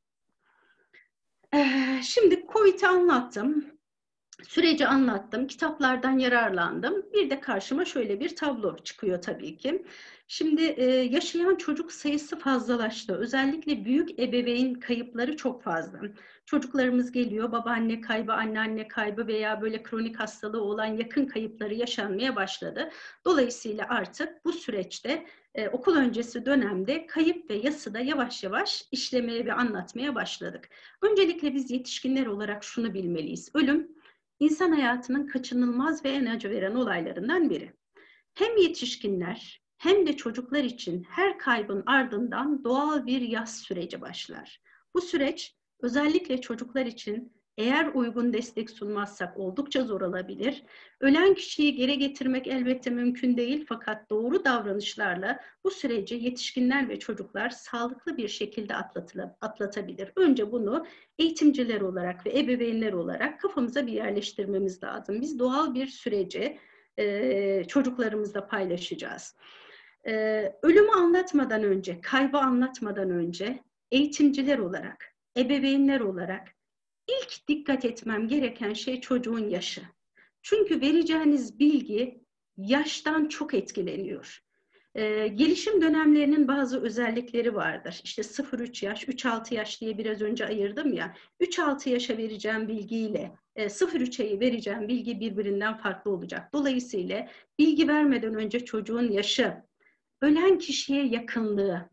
Ee, şimdi Covid'i anlattım. Süreci anlattım, kitaplardan yararlandım. Bir de karşıma şöyle bir tablo çıkıyor tabii ki. Şimdi e, yaşayan çocuk sayısı fazlalaştı. Özellikle büyük ebeveyn kayıpları çok fazla. Çocuklarımız geliyor, babaanne kaybı, anneanne kaybı veya böyle kronik hastalığı olan yakın kayıpları yaşanmaya başladı. Dolayısıyla artık bu süreçte e, okul öncesi dönemde kayıp ve yası da yavaş yavaş işlemeye ve anlatmaya başladık. Öncelikle biz yetişkinler olarak şunu bilmeliyiz. Ölüm İnsan hayatının kaçınılmaz ve en acı veren olaylarından biri. Hem yetişkinler hem de çocuklar için her kaybın ardından doğal bir yas süreci başlar. Bu süreç özellikle çocuklar için eğer uygun destek sunmazsak oldukça zor olabilir. Ölen kişiyi geri getirmek elbette mümkün değil fakat doğru davranışlarla bu süreci yetişkinler ve çocuklar sağlıklı bir şekilde atlatabilir. Önce bunu eğitimciler olarak ve ebeveynler olarak kafamıza bir yerleştirmemiz lazım. Biz doğal bir süreci e, çocuklarımızla paylaşacağız. E, ölümü anlatmadan önce, kaybı anlatmadan önce eğitimciler olarak, ebeveynler olarak ilk dikkat etmem gereken şey çocuğun yaşı. Çünkü vereceğiniz bilgi yaştan çok etkileniyor. Ee, gelişim dönemlerinin bazı özellikleri vardır. İşte sıfır üç yaş, üç altı yaş diye biraz önce ayırdım ya. üç altı yaşa vereceğim bilgiyle e, sıfır üçe vereceğim bilgi birbirinden farklı olacak. Dolayısıyla bilgi vermeden önce çocuğun yaşı, ölen kişiye yakınlığı,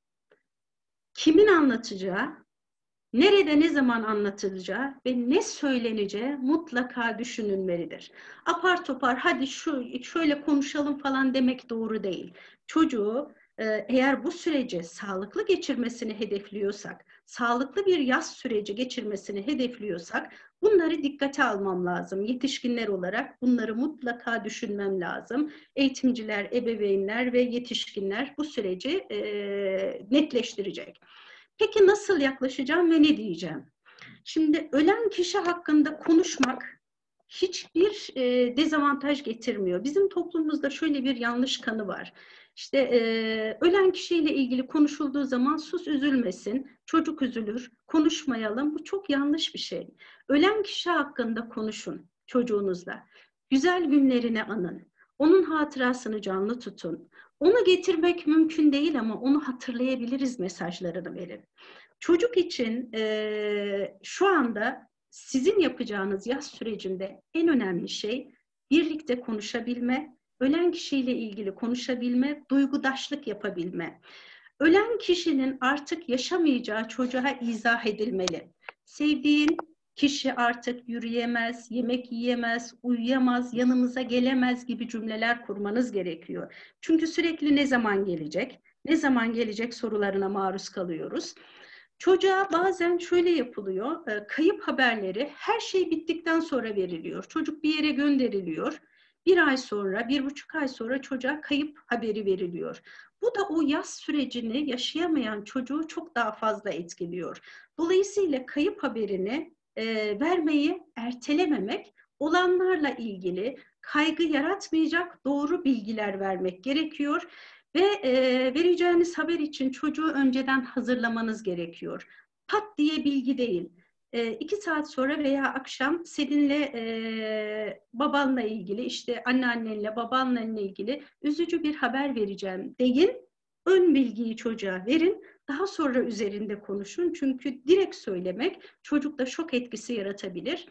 kimin anlatacağı, nerede ne zaman anlatılacağı ve ne söyleneceği mutlaka düşünülmelidir. Apar topar hadi şu şöyle konuşalım falan demek doğru değil. Çocuğu eğer bu süreci sağlıklı geçirmesini hedefliyorsak, sağlıklı bir yaz süreci geçirmesini hedefliyorsak bunları dikkate almam lazım. Yetişkinler olarak bunları mutlaka düşünmem lazım. Eğitimciler, ebeveynler ve yetişkinler bu süreci e, netleştirecek. Peki nasıl yaklaşacağım ve ne diyeceğim? Şimdi ölen kişi hakkında konuşmak hiçbir e, dezavantaj getirmiyor. Bizim toplumumuzda şöyle bir yanlış kanı var. İşte e, ölen kişiyle ilgili konuşulduğu zaman sus üzülmesin, çocuk üzülür, konuşmayalım. Bu çok yanlış bir şey. Ölen kişi hakkında konuşun çocuğunuzla. Güzel günlerini anın. Onun hatırasını canlı tutun. Onu getirmek mümkün değil ama onu hatırlayabiliriz mesajlarını verin. Çocuk için e, şu anda sizin yapacağınız yaz sürecinde en önemli şey birlikte konuşabilme, ölen kişiyle ilgili konuşabilme, duygudaşlık yapabilme. Ölen kişinin artık yaşamayacağı çocuğa izah edilmeli. Sevdiğin kişi artık yürüyemez, yemek yiyemez, uyuyamaz, yanımıza gelemez gibi cümleler kurmanız gerekiyor. Çünkü sürekli ne zaman gelecek, ne zaman gelecek sorularına maruz kalıyoruz. Çocuğa bazen şöyle yapılıyor, kayıp haberleri her şey bittikten sonra veriliyor. Çocuk bir yere gönderiliyor. Bir ay sonra, bir buçuk ay sonra çocuğa kayıp haberi veriliyor. Bu da o yaz sürecini yaşayamayan çocuğu çok daha fazla etkiliyor. Dolayısıyla kayıp haberini e, vermeyi ertelememek, olanlarla ilgili kaygı yaratmayacak doğru bilgiler vermek gerekiyor. Ve e, vereceğiniz haber için çocuğu önceden hazırlamanız gerekiyor. Pat diye bilgi değil. E, iki saat sonra veya akşam seninle e, babanla ilgili, işte anneannenle, babanla ilgili üzücü bir haber vereceğim deyin. Ön bilgiyi çocuğa verin. Daha sonra üzerinde konuşun. Çünkü direkt söylemek çocukta şok etkisi yaratabilir.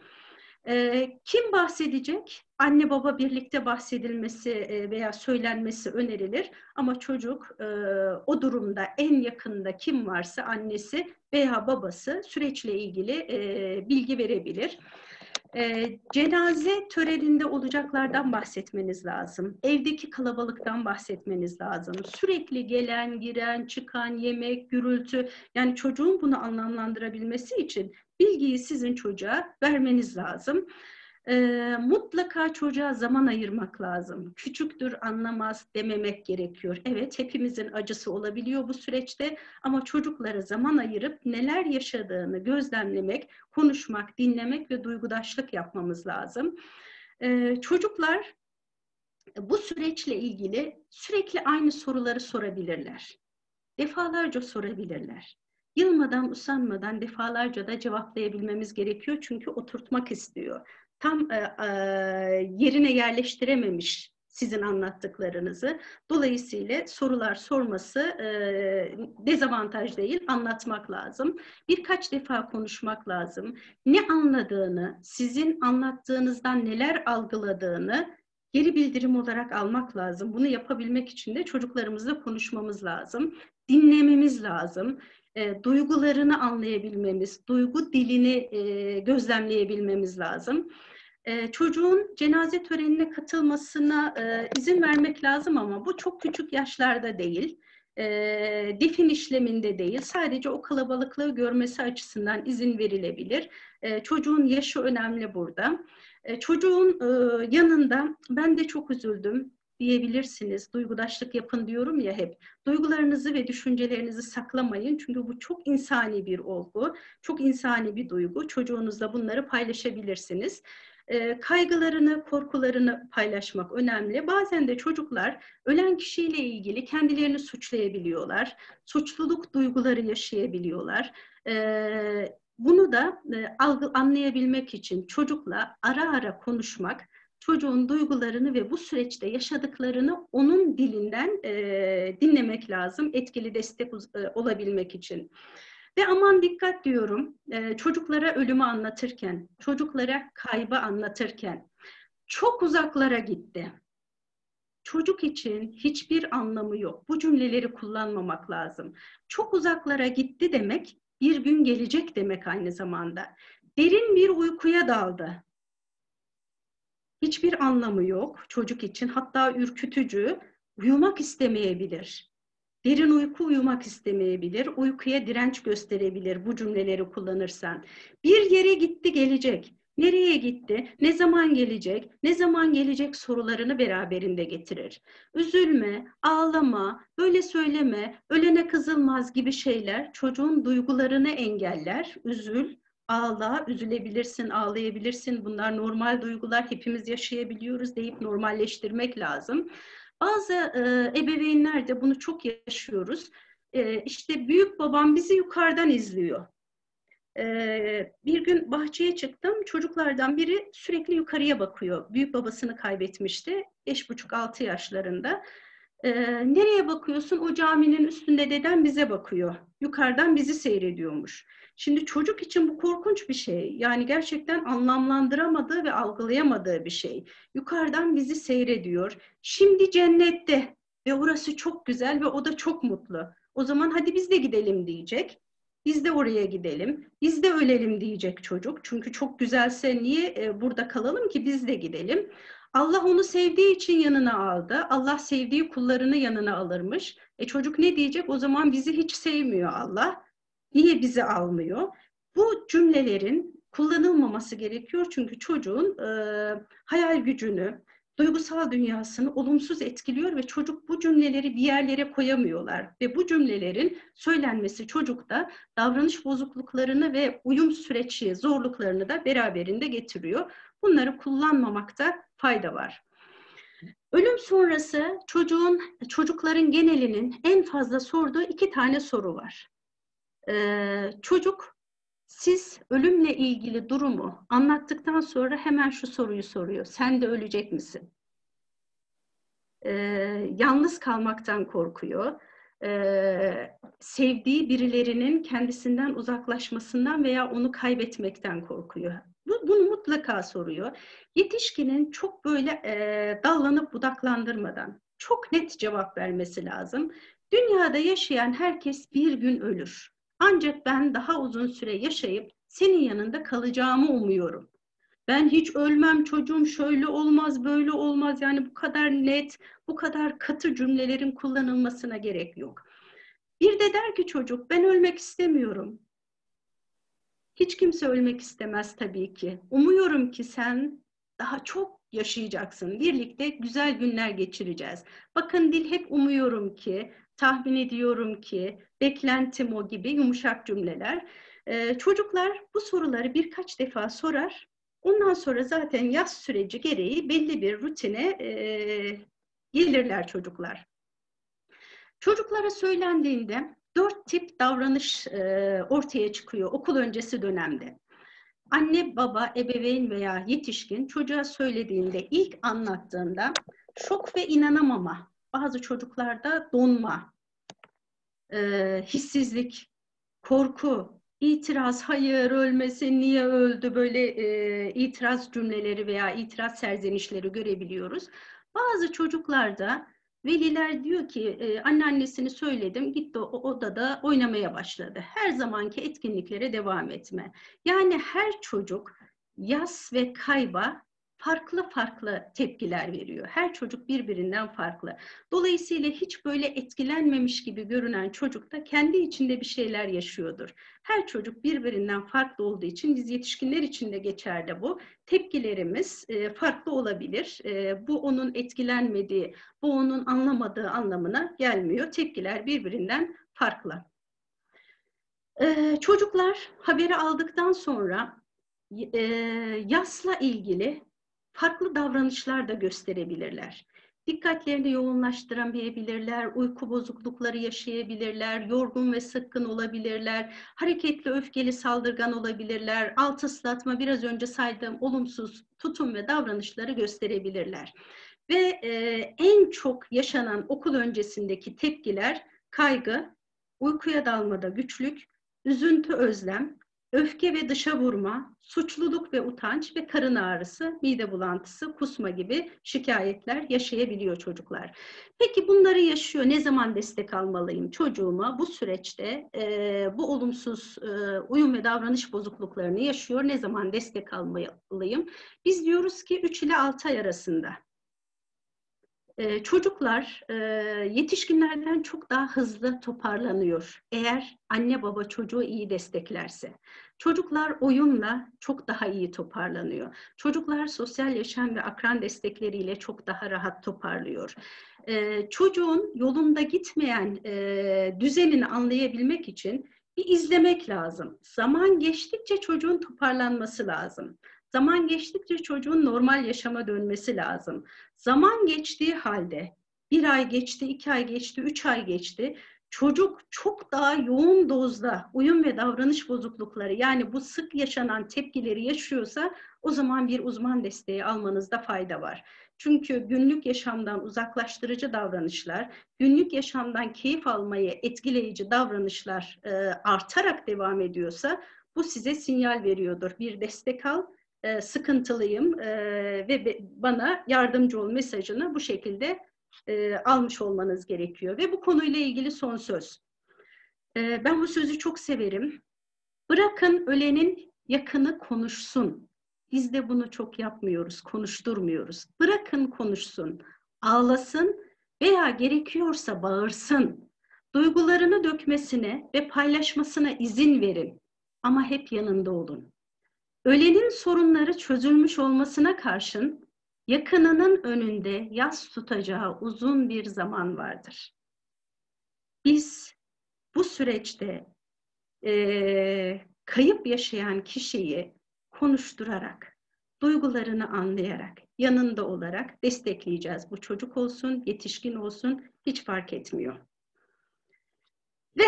Ee, kim bahsedecek? Anne baba birlikte bahsedilmesi e, veya söylenmesi önerilir. Ama çocuk e, o durumda en yakında kim varsa annesi veya babası süreçle ilgili e, bilgi verebilir. E, cenaze töreninde olacaklardan bahsetmeniz lazım. Evdeki kalabalıktan bahsetmeniz lazım. Sürekli gelen, giren, çıkan, yemek, gürültü. Yani çocuğun bunu anlamlandırabilmesi için bilgiyi sizin çocuğa vermeniz lazım. Ee, mutlaka çocuğa zaman ayırmak lazım. Küçüktür, anlamaz dememek gerekiyor. Evet, hepimizin acısı olabiliyor bu süreçte ama çocuklara zaman ayırıp neler yaşadığını gözlemlemek, konuşmak, dinlemek ve duygudaşlık yapmamız lazım. Ee, çocuklar bu süreçle ilgili sürekli aynı soruları sorabilirler. Defalarca sorabilirler. Yılmadan, usanmadan defalarca da cevaplayabilmemiz gerekiyor çünkü oturtmak istiyor. Tam e, e, yerine yerleştirememiş sizin anlattıklarınızı. Dolayısıyla sorular sorması e, dezavantaj değil, anlatmak lazım. Birkaç defa konuşmak lazım. Ne anladığını, sizin anlattığınızdan neler algıladığını geri bildirim olarak almak lazım. Bunu yapabilmek için de çocuklarımızla konuşmamız lazım. Dinlememiz lazım. E, duygularını anlayabilmemiz, duygu dilini e, gözlemleyebilmemiz lazım. E, çocuğun cenaze törenine katılmasına e, izin vermek lazım ama bu çok küçük yaşlarda değil. E, defin işleminde değil, sadece o kalabalıklığı görmesi açısından izin verilebilir. E, çocuğun yaşı önemli burada. E, çocuğun e, yanında ben de çok üzüldüm diyebilirsiniz. Duygudaşlık yapın diyorum ya hep. Duygularınızı ve düşüncelerinizi saklamayın. Çünkü bu çok insani bir olgu, çok insani bir duygu. Çocuğunuzla bunları paylaşabilirsiniz. E, kaygılarını, korkularını paylaşmak önemli. Bazen de çocuklar ölen kişiyle ilgili kendilerini suçlayabiliyorlar. Suçluluk duyguları yaşayabiliyorlar. E, bunu da e, algı, anlayabilmek için çocukla ara ara konuşmak, çocuğun duygularını ve bu süreçte yaşadıklarını onun dilinden e, dinlemek lazım, etkili destek e, olabilmek için. Ve aman dikkat diyorum, e, çocuklara ölümü anlatırken, çocuklara kaybı anlatırken, çok uzaklara gitti. Çocuk için hiçbir anlamı yok. Bu cümleleri kullanmamak lazım. Çok uzaklara gitti demek, bir gün gelecek demek aynı zamanda. Derin bir uykuya daldı. Hiçbir anlamı yok çocuk için. Hatta ürkütücü, uyumak istemeyebilir. Derin uyku uyumak istemeyebilir. Uykuya direnç gösterebilir bu cümleleri kullanırsan. Bir yere gitti gelecek. Nereye gitti? Ne zaman gelecek? Ne zaman gelecek sorularını beraberinde getirir. Üzülme, ağlama, böyle söyleme, ölene kızılmaz gibi şeyler çocuğun duygularını engeller. Üzül, ağla, üzülebilirsin, ağlayabilirsin. Bunlar normal duygular, hepimiz yaşayabiliyoruz deyip normalleştirmek lazım. Bazı e, ebeveynler de bunu çok yaşıyoruz. E, işte büyük babam bizi yukarıdan izliyor. E, bir gün bahçeye çıktım, çocuklardan biri sürekli yukarıya bakıyor. Büyük babasını kaybetmişti, beş buçuk altı yaşlarında. Ee, nereye bakıyorsun? O caminin üstünde deden bize bakıyor. Yukarıdan bizi seyrediyormuş. Şimdi çocuk için bu korkunç bir şey. Yani gerçekten anlamlandıramadığı ve algılayamadığı bir şey. Yukarıdan bizi seyrediyor. Şimdi cennette ve orası çok güzel ve o da çok mutlu. O zaman hadi biz de gidelim diyecek. Biz de oraya gidelim. Biz de ölelim diyecek çocuk. Çünkü çok güzelse niye e, burada kalalım ki, biz de gidelim. Allah onu sevdiği için yanına aldı. Allah sevdiği kullarını yanına alırmış. E çocuk ne diyecek? O zaman bizi hiç sevmiyor Allah. Niye bizi almıyor? Bu cümlelerin kullanılmaması gerekiyor. Çünkü çocuğun e, hayal gücünü, duygusal dünyasını olumsuz etkiliyor ve çocuk bu cümleleri bir yerlere koyamıyorlar. Ve bu cümlelerin söylenmesi çocukta davranış bozukluklarını ve uyum süreci zorluklarını da beraberinde getiriyor. Bunları kullanmamakta fayda var. Ölüm sonrası çocuğun, çocukların genelinin en fazla sorduğu iki tane soru var. Ee, çocuk, siz ölümle ilgili durumu anlattıktan sonra hemen şu soruyu soruyor. Sen de ölecek misin? Ee, yalnız kalmaktan korkuyor. Ee, sevdiği birilerinin kendisinden uzaklaşmasından veya onu kaybetmekten korkuyor. Bu, bunu mutlaka soruyor. Yetişkinin çok böyle e, dallanıp budaklandırmadan çok net cevap vermesi lazım. Dünyada yaşayan herkes bir gün ölür. Ancak ben daha uzun süre yaşayıp senin yanında kalacağımı umuyorum. Ben hiç ölmem çocuğum, şöyle olmaz, böyle olmaz. Yani bu kadar net, bu kadar katı cümlelerin kullanılmasına gerek yok. Bir de der ki çocuk, ben ölmek istemiyorum. Hiç kimse ölmek istemez tabii ki. Umuyorum ki sen daha çok yaşayacaksın. Birlikte güzel günler geçireceğiz. Bakın, dil hep umuyorum ki, tahmin ediyorum ki, beklentim o gibi yumuşak cümleler. Ee, çocuklar bu soruları birkaç defa sorar. Ondan sonra zaten yaz süreci gereği belli bir rutine e, gelirler çocuklar. Çocuklara söylendiğinde dört tip davranış e, ortaya çıkıyor okul öncesi dönemde. Anne, baba, ebeveyn veya yetişkin çocuğa söylediğinde, ilk anlattığında şok ve inanamama, bazı çocuklarda donma, e, hissizlik, korku, itiraz, hayır ölmesin, niye öldü, böyle e, itiraz cümleleri veya itiraz serzenişleri görebiliyoruz. Bazı çocuklarda veliler diyor ki e, anneannesini söyledim, gitti o odada oynamaya başladı. Her zamanki etkinliklere devam etme. Yani her çocuk yas ve kayba farklı farklı tepkiler veriyor. Her çocuk birbirinden farklı. Dolayısıyla hiç böyle etkilenmemiş gibi görünen çocuk da kendi içinde bir şeyler yaşıyordur. Her çocuk birbirinden farklı olduğu için, biz yetişkinler için de geçerli bu. Tepkilerimiz e, farklı olabilir. E, bu onun etkilenmediği, bu onun anlamadığı anlamına gelmiyor. Tepkiler birbirinden farklı. E, çocuklar haberi aldıktan sonra e, yasla ilgili farklı davranışlar da gösterebilirler. Dikkatlerini yoğunlaştıramayabilirler, uyku bozuklukları yaşayabilirler, yorgun ve sıkkın olabilirler, hareketli, öfkeli, saldırgan olabilirler, alt ıslatma, biraz önce saydığım olumsuz tutum ve davranışları gösterebilirler. Ve e, en çok yaşanan okul öncesindeki tepkiler kaygı, uykuya dalmada güçlük, üzüntü, özlem, öfke ve dışa vurma, suçluluk ve utanç ve karın ağrısı, mide bulantısı, kusma gibi şikayetler yaşayabiliyor çocuklar. Peki bunları yaşıyor, ne zaman destek almalıyım çocuğuma? Bu süreçte e, bu olumsuz e, uyum ve davranış bozukluklarını yaşıyor, ne zaman destek almalıyım? Biz diyoruz ki üç ile altı ay arasında. Ee, çocuklar e, yetişkinlerden çok daha hızlı toparlanıyor eğer anne baba çocuğu iyi desteklerse. Çocuklar oyunla çok daha iyi toparlanıyor. Çocuklar sosyal yaşam ve akran destekleriyle çok daha rahat toparlıyor. Ee, çocuğun yolunda gitmeyen e, düzenini anlayabilmek için bir izlemek lazım. Zaman geçtikçe çocuğun toparlanması lazım. Zaman geçtikçe çocuğun normal yaşama dönmesi lazım. Zaman geçtiği halde, bir ay geçti, iki ay geçti, üç ay geçti, çocuk çok daha yoğun dozda uyum ve davranış bozuklukları, yani bu sık yaşanan tepkileri yaşıyorsa, o zaman bir uzman desteği almanızda fayda var. Çünkü günlük yaşamdan uzaklaştırıcı davranışlar, günlük yaşamdan keyif almayı etkileyici davranışlar e, artarak devam ediyorsa bu size sinyal veriyordur. Bir destek al, e, sıkıntılıyım e, ve be, bana yardımcı ol mesajını bu şekilde e, almış olmanız gerekiyor. Ve bu konuyla ilgili son söz. E, ben bu sözü çok severim. Bırakın ölenin yakını konuşsun. Biz de bunu çok yapmıyoruz, konuşturmuyoruz. Bırakın konuşsun, ağlasın veya gerekiyorsa bağırsın. Duygularını dökmesine ve paylaşmasına izin verin. Ama hep yanında olun. Ölenin sorunları çözülmüş olmasına karşın, yakınının önünde yas tutacağı uzun bir zaman vardır. Biz bu süreçte e, kayıp yaşayan kişiyi konuşturarak, duygularını anlayarak, yanında olarak destekleyeceğiz. Bu çocuk olsun, yetişkin olsun hiç fark etmiyor. Ve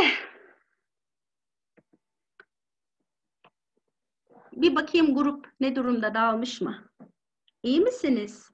bir bakayım grup ne durumda, dağılmış mı? İyi misiniz?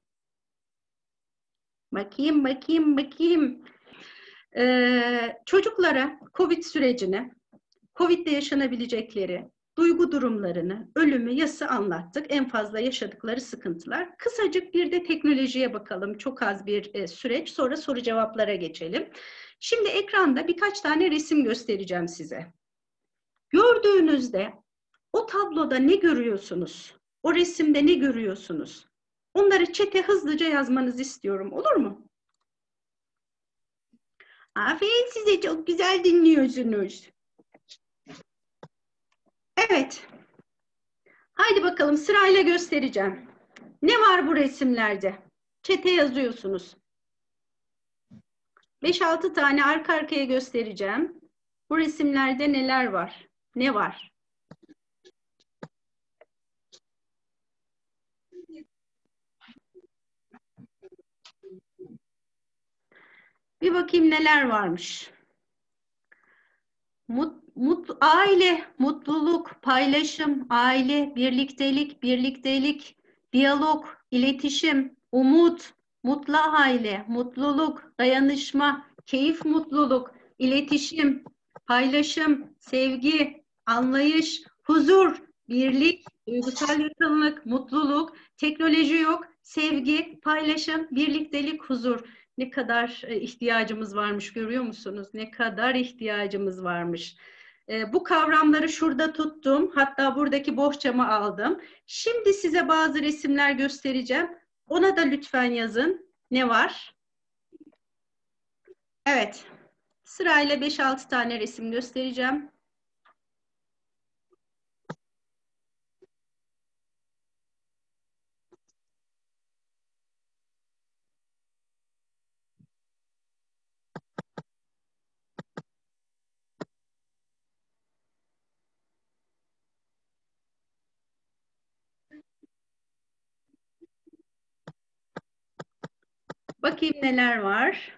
Bakayım, bakayım, bakayım. Ee, çocuklara COVID sürecini, COVID'de yaşanabilecekleri, duygu durumlarını, ölümü, yası anlattık. En fazla yaşadıkları sıkıntılar. Kısacık bir de teknolojiye bakalım. Çok az bir e, süreç. Sonra soru cevaplara geçelim. Şimdi ekranda birkaç tane resim göstereceğim size. Gördüğünüzde o tabloda ne görüyorsunuz? O resimde ne görüyorsunuz? Onları chat'e hızlıca yazmanızı istiyorum. Olur mu? Aferin size, çok güzel dinliyorsunuz. Evet. Haydi bakalım sırayla göstereceğim. Ne var bu resimlerde? Çete yazıyorsunuz. beş altı tane arka arkaya göstereceğim. Bu resimlerde neler var? Ne var? Bir bakayım neler varmış. Mut, mut, aile, mutluluk, paylaşım, aile, birliktelik, birliktelik, diyalog, iletişim, umut, mutlu aile, mutluluk, dayanışma, keyif, mutluluk, iletişim, paylaşım, sevgi, anlayış, huzur, birlik, duygusal yakınlık, mutluluk, teknoloji yok, sevgi, paylaşım, birliktelik, huzur. Ne kadar ihtiyacımız varmış, görüyor musunuz? Ne kadar ihtiyacımız varmış. E, bu kavramları şurada tuttum. Hatta buradaki bohçamı aldım. Şimdi size bazı resimler göstereceğim. Ona da lütfen yazın. Ne var? Evet. Sırayla beş altı tane resim göstereceğim. Bakayım neler var.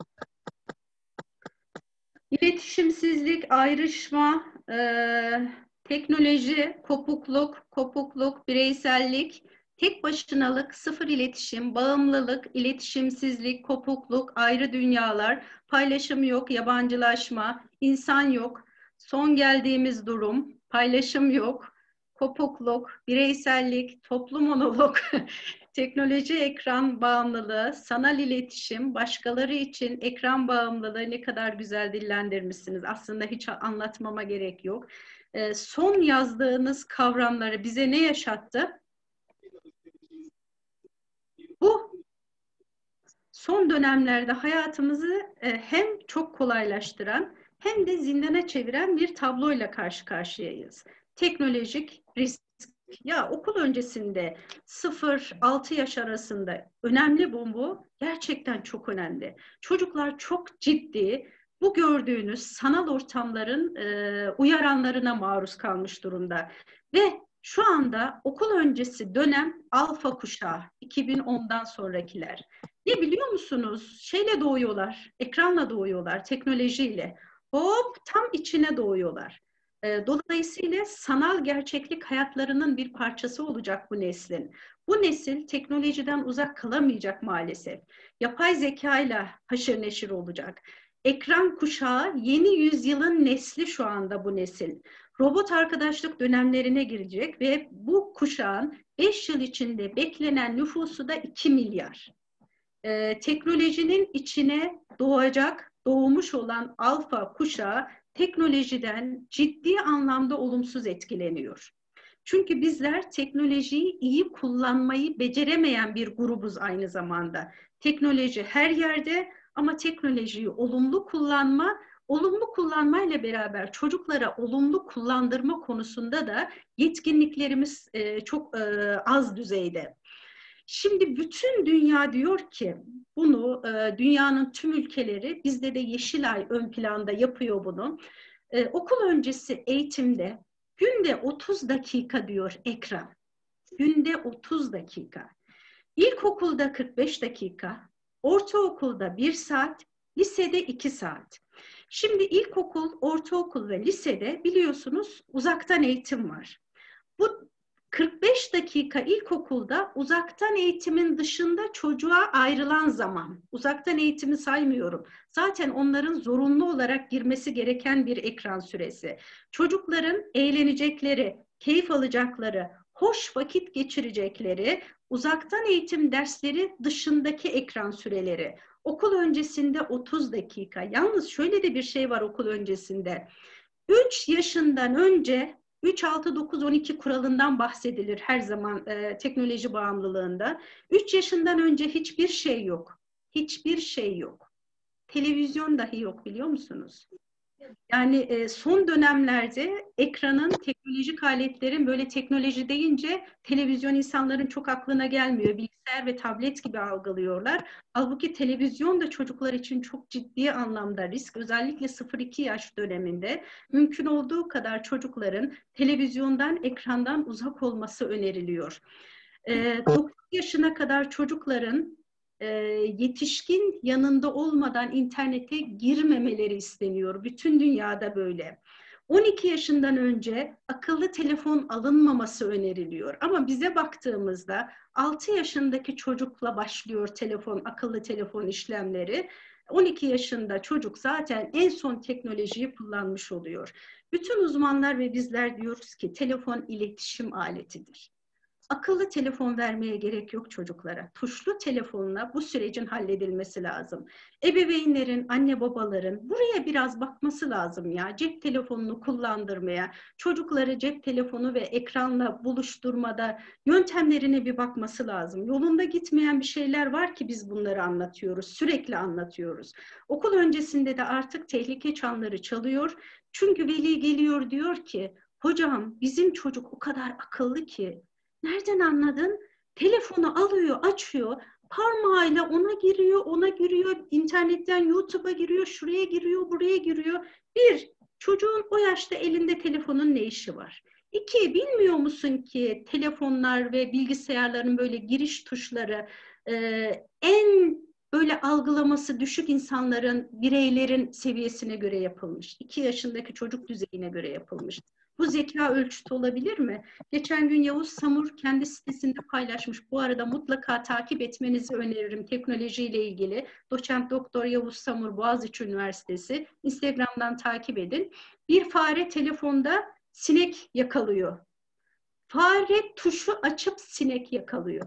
İletişimsizlik, ayrışma, e, teknoloji, kopukluk, kopukluk, bireysellik, tek başınalık, sıfır iletişim, bağımlılık, iletişimsizlik, kopukluk, ayrı dünyalar, paylaşım yok, yabancılaşma, insan yok, son geldiğimiz durum, paylaşım yok, kopukluk, bireysellik, toplu monolog, teknoloji ekran bağımlılığı, sanal iletişim, başkaları için ekran bağımlılığı, ne kadar güzel dillendirmişsiniz. Aslında hiç anlatmama gerek yok. Ee, son yazdığınız kavramları bize ne yaşattı? Bu son dönemlerde hayatımızı e, hem çok kolaylaştıran hem de zindana çeviren bir tabloyla karşı karşıyayız. Teknolojik risk. Ya okul öncesinde sıfır altı yaş arasında önemli bu bu. Gerçekten çok önemli. Çocuklar çok ciddi bu gördüğünüz sanal ortamların e, uyaranlarına maruz kalmış durumda. Ve şu anda okul öncesi dönem alfa kuşağı, iki bin ondan sonrakiler. Ne biliyor musunuz? Şeyle doğuyorlar, ekranla doğuyorlar, teknolojiyle. Hop tam içine doğuyorlar. E, dolayısıyla sanal gerçeklik hayatlarının bir parçası olacak bu neslin. Bu nesil teknolojiden uzak kalamayacak maalesef. Yapay zeka ile haşır neşir olacak. Ekran kuşağı yeni yüzyılın nesli şu anda bu nesil. Robot arkadaşlık dönemlerine girecek ve bu kuşağın beş yıl içinde beklenen nüfusu da iki milyar. Ee, teknolojinin içine doğacak, doğmuş olan alfa kuşağı teknolojiden ciddi anlamda olumsuz etkileniyor. Çünkü bizler teknolojiyi iyi kullanmayı beceremeyen bir grubuz aynı zamanda. Teknoloji her yerde ama teknolojiyi olumlu kullanma, olumlu kullanmayla beraber çocuklara olumlu kullandırma konusunda da yetkinliklerimiz e, çok e, az düzeyde. Şimdi bütün dünya diyor ki bunu, e, dünyanın tüm ülkeleri, bizde de Yeşilay ön planda yapıyor bunu. E, okul öncesi eğitimde günde otuz dakika diyor ekran. Günde otuz dakika. İlkokulda kırk beş dakika, ortaokulda bir saat, lisede iki saat. Şimdi ilkokul, ortaokul ve lisede biliyorsunuz uzaktan eğitim var. Bu kırk beş dakika ilkokulda uzaktan eğitimin dışında çocuğa ayrılan zaman. Uzaktan eğitimi saymıyorum. Zaten onların zorunlu olarak girmesi gereken bir ekran süresi. Çocukların eğlenecekleri, keyif alacakları, hoş vakit geçirecekleri uzaktan eğitim dersleri dışındaki ekran süreleri. Okul öncesinde otuz dakika. Yalnız şöyle de bir şey var okul öncesinde. üç yaşından önce üç, altı, dokuz, on iki kuralından bahsedilir her zaman e, teknoloji bağımlılığında. üç yaşından önce hiçbir şey yok. Hiçbir şey yok. Televizyon dahi yok biliyor musunuz? Yani e, son dönemlerde ekranın, teknolojik aletlerin, böyle teknoloji deyince televizyon insanların çok aklına gelmiyor. Bilgisayar ve tablet gibi algılıyorlar. Halbuki televizyon da çocuklar için çok ciddi anlamda risk. Özellikle sıfır iki yaş döneminde mümkün olduğu kadar çocukların televizyondan, ekrandan uzak olması öneriliyor. E, dokuz yaşına kadar çocukların e, yetişkin yanında olmadan internete girmemeleri isteniyor. Bütün dünyada böyle. on iki yaşından önce akıllı telefon alınmaması öneriliyor. Ama bize baktığımızda altı yaşındaki çocukla başlıyor telefon, akıllı telefon işlemleri. on iki yaşında çocuk zaten en son teknolojiyi kullanmış oluyor. Bütün uzmanlar ve bizler diyoruz ki telefon iletişim aletidir. Akıllı telefon vermeye gerek yok çocuklara. Tuşlu telefonla bu sürecin halledilmesi lazım. Ebeveynlerin, anne babaların buraya biraz bakması lazım ya. Cep telefonunu kullandırmaya, çocukları cep telefonu ve ekranla buluşturmada yöntemlerine bir bakması lazım. Yolunda gitmeyen bir şeyler var ki biz bunları anlatıyoruz, sürekli anlatıyoruz. Okul öncesinde de artık tehlike çanları çalıyor. Çünkü veli geliyor diyor ki, hocam bizim çocuk o kadar akıllı ki. Nereden anladın? Telefonu alıyor, açıyor, parmağıyla ona giriyor, ona giriyor, internetten YouTube'a giriyor, şuraya giriyor, buraya giriyor. Bir, çocuğun o yaşta elinde telefonun ne işi var? İki, bilmiyor musun ki telefonlar ve bilgisayarların böyle giriş tuşları e, en böyle algılaması düşük insanların, bireylerin seviyesine göre yapılmış. İki yaşındaki çocuk düzeyine göre yapılmış. Bu zeka ölçütü olabilir mi? Geçen gün Yavuz Samur kendi sitesinde paylaşmış. Bu arada mutlaka takip etmenizi öneririm teknolojiyle ilgili. Doçent Doktor Yavuz Samur, Boğaziçi Üniversitesi. Instagram'dan takip edin. Bir fare telefonda sinek yakalıyor. Fare tuşu açıp sinek yakalıyor.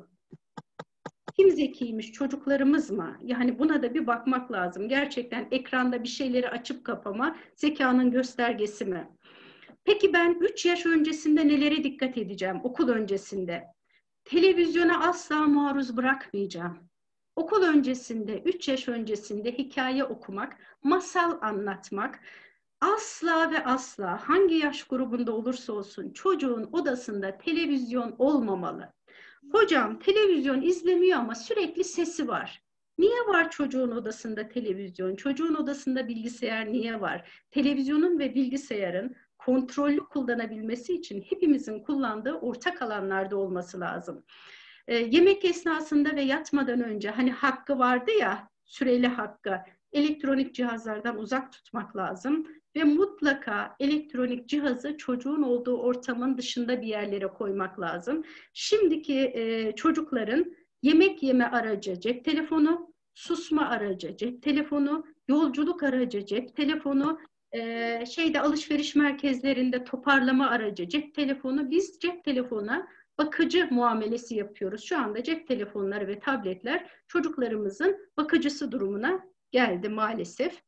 Kim zekiymiş, çocuklarımız mı? Yani buna da bir bakmak lazım. Gerçekten ekranda bir şeyleri açıp kapama zekanın göstergesi mi? Peki ben üç yaş öncesinde nelere dikkat edeceğim okul öncesinde? Televizyona asla maruz bırakmayacağım. Okul öncesinde, üç yaş öncesinde hikaye okumak, masal anlatmak, asla ve asla hangi yaş grubunda olursa olsun çocuğun odasında televizyon olmamalı. Hocam televizyon izlemiyor ama sürekli sesi var. Niye var çocuğun odasında televizyon? Çocuğun odasında bilgisayar niye var? Televizyonun ve bilgisayarın kontrollü kullanabilmesi için hepimizin kullandığı ortak alanlarda olması lazım. Ee, yemek esnasında ve yatmadan önce hani hakkı vardı ya, süreli hakkı. elektronik cihazlardan uzak tutmak lazım ve mutlaka elektronik cihazı çocuğun olduğu ortamın dışında bir yerlere koymak lazım. Şimdiki e, çocukların yemek yeme aracı cep telefonu, susma aracı cep telefonu, yolculuk aracı cep telefonu, e, şeyde alışveriş merkezlerinde toparlama aracı cep telefonu. Biz cep telefona bakıcı muamelesi yapıyoruz. Şu anda cep telefonları ve tabletler çocuklarımızın bakıcısı durumuna geldi maalesef.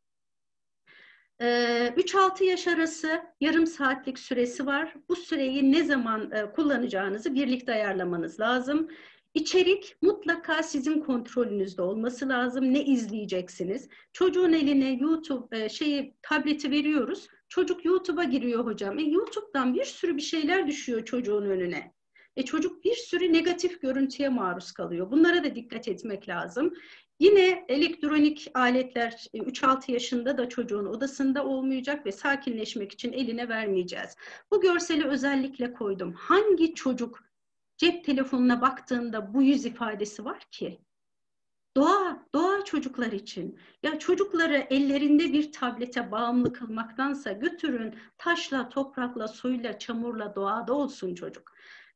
üç altı yaş arası yarım saatlik süresi var. Bu süreyi ne zaman kullanacağınızı birlikte ayarlamanız lazım. İçerik mutlaka sizin kontrolünüzde olması lazım. Ne izleyeceksiniz? Çocuğun eline YouTube şeyi tableti veriyoruz. Çocuk YouTube'a giriyor hocam. E, YouTube'dan bir sürü bir şeyler düşüyor çocuğun önüne. E, çocuk bir sürü negatif görüntüye maruz kalıyor. Bunlara da dikkat etmek lazım. Yine elektronik aletler üç altı yaşında da çocuğun odasında olmayacak ve sakinleşmek için eline vermeyeceğiz. Bu görseli özellikle koydum. Hangi çocuk cep telefonuna baktığında bu yüz ifadesi var ki? Doğa, doğa çocuklar için. Ya çocukları ellerinde bir tablete bağımlı kılmaktansa götürün taşla, toprakla, suyla, çamurla doğada olsun çocuk.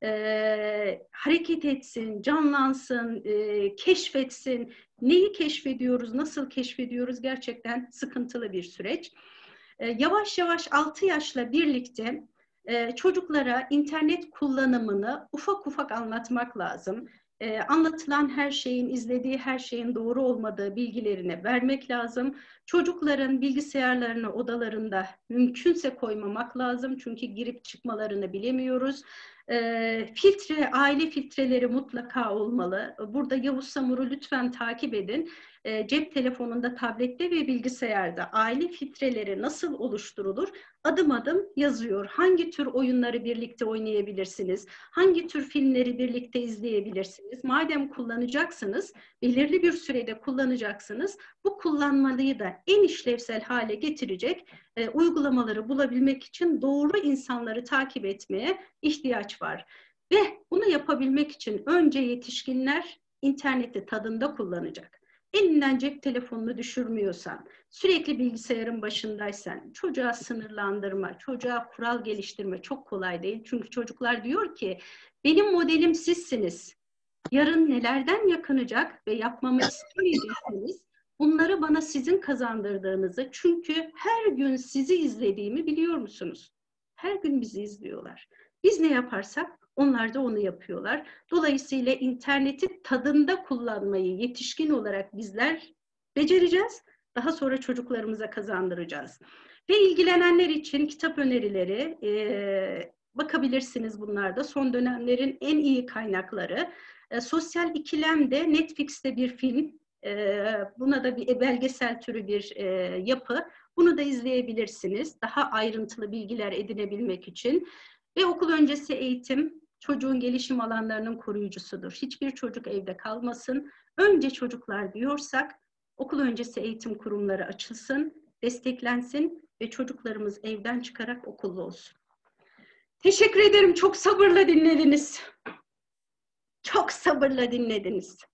Ee, hareket etsin, canlansın, e, keşfetsin. Neyi keşfediyoruz, nasıl keşfediyoruz gerçekten sıkıntılı bir süreç. Ee, yavaş yavaş altı yaşla birlikte e, çocuklara internet kullanımını ufak ufak anlatmak lazım. Ee, anlatılan her şeyin, izlediği her şeyin doğru olmadığı bilgilerini vermek lazım. Çocukların bilgisayarlarını odalarında mümkünse koymamak lazım. Çünkü girip çıkmalarını bilemiyoruz. Ee, filtre, aile filtreleri mutlaka olmalı. Burada Yavuz Samur'u lütfen takip edin. Ee, cep telefonunda, tablette ve bilgisayarda aile filtreleri nasıl oluşturulur? Adım adım yazıyor. Hangi tür oyunları birlikte oynayabilirsiniz? Hangi tür filmleri birlikte izleyebilirsiniz? Madem kullanacaksınız, belirli bir sürede kullanacaksınız, bu kullanmalıyı da en işlevsel hale getirecek e, uygulamaları bulabilmek için doğru insanları takip etmeye ihtiyaç var. Ve bunu yapabilmek için önce yetişkinler interneti tadında kullanacak. Elinden cep telefonunu düşürmüyorsan, sürekli bilgisayarın başındaysan, çocuğa sınırlandırma, çocuğa kural geliştirme çok kolay değil. Çünkü çocuklar diyor ki, benim modelim sizsiniz. Yarın nelerden yakınacak ve yapmamı istemeyeceksiniz, bunları bana sizin kazandırdığınızı, çünkü her gün sizi izlediğimi biliyor musunuz? Her gün bizi izliyorlar. Biz ne yaparsak onlar da onu yapıyorlar. Dolayısıyla interneti tadında kullanmayı yetişkin olarak bizler becereceğiz. Daha sonra çocuklarımıza kazandıracağız. Ve ilgilenenler için kitap önerileri e, bakabilirsiniz bunlarda. Son dönemlerin en iyi kaynakları. E, Sosyal İkilem'de Netflix'te bir film, e, buna da bir belgesel türü bir e, yapı. Bunu da izleyebilirsiniz. Daha ayrıntılı bilgiler edinebilmek için. Ve okul öncesi eğitim çocuğun gelişim alanlarının koruyucusudur. Hiçbir çocuk evde kalmasın. Önce çocuklar diyorsak okul öncesi eğitim kurumları açılsın, desteklensin ve çocuklarımız evden çıkarak okulda olsun. Teşekkür ederim. Çok sabırla dinlediniz. Çok sabırla dinlediniz.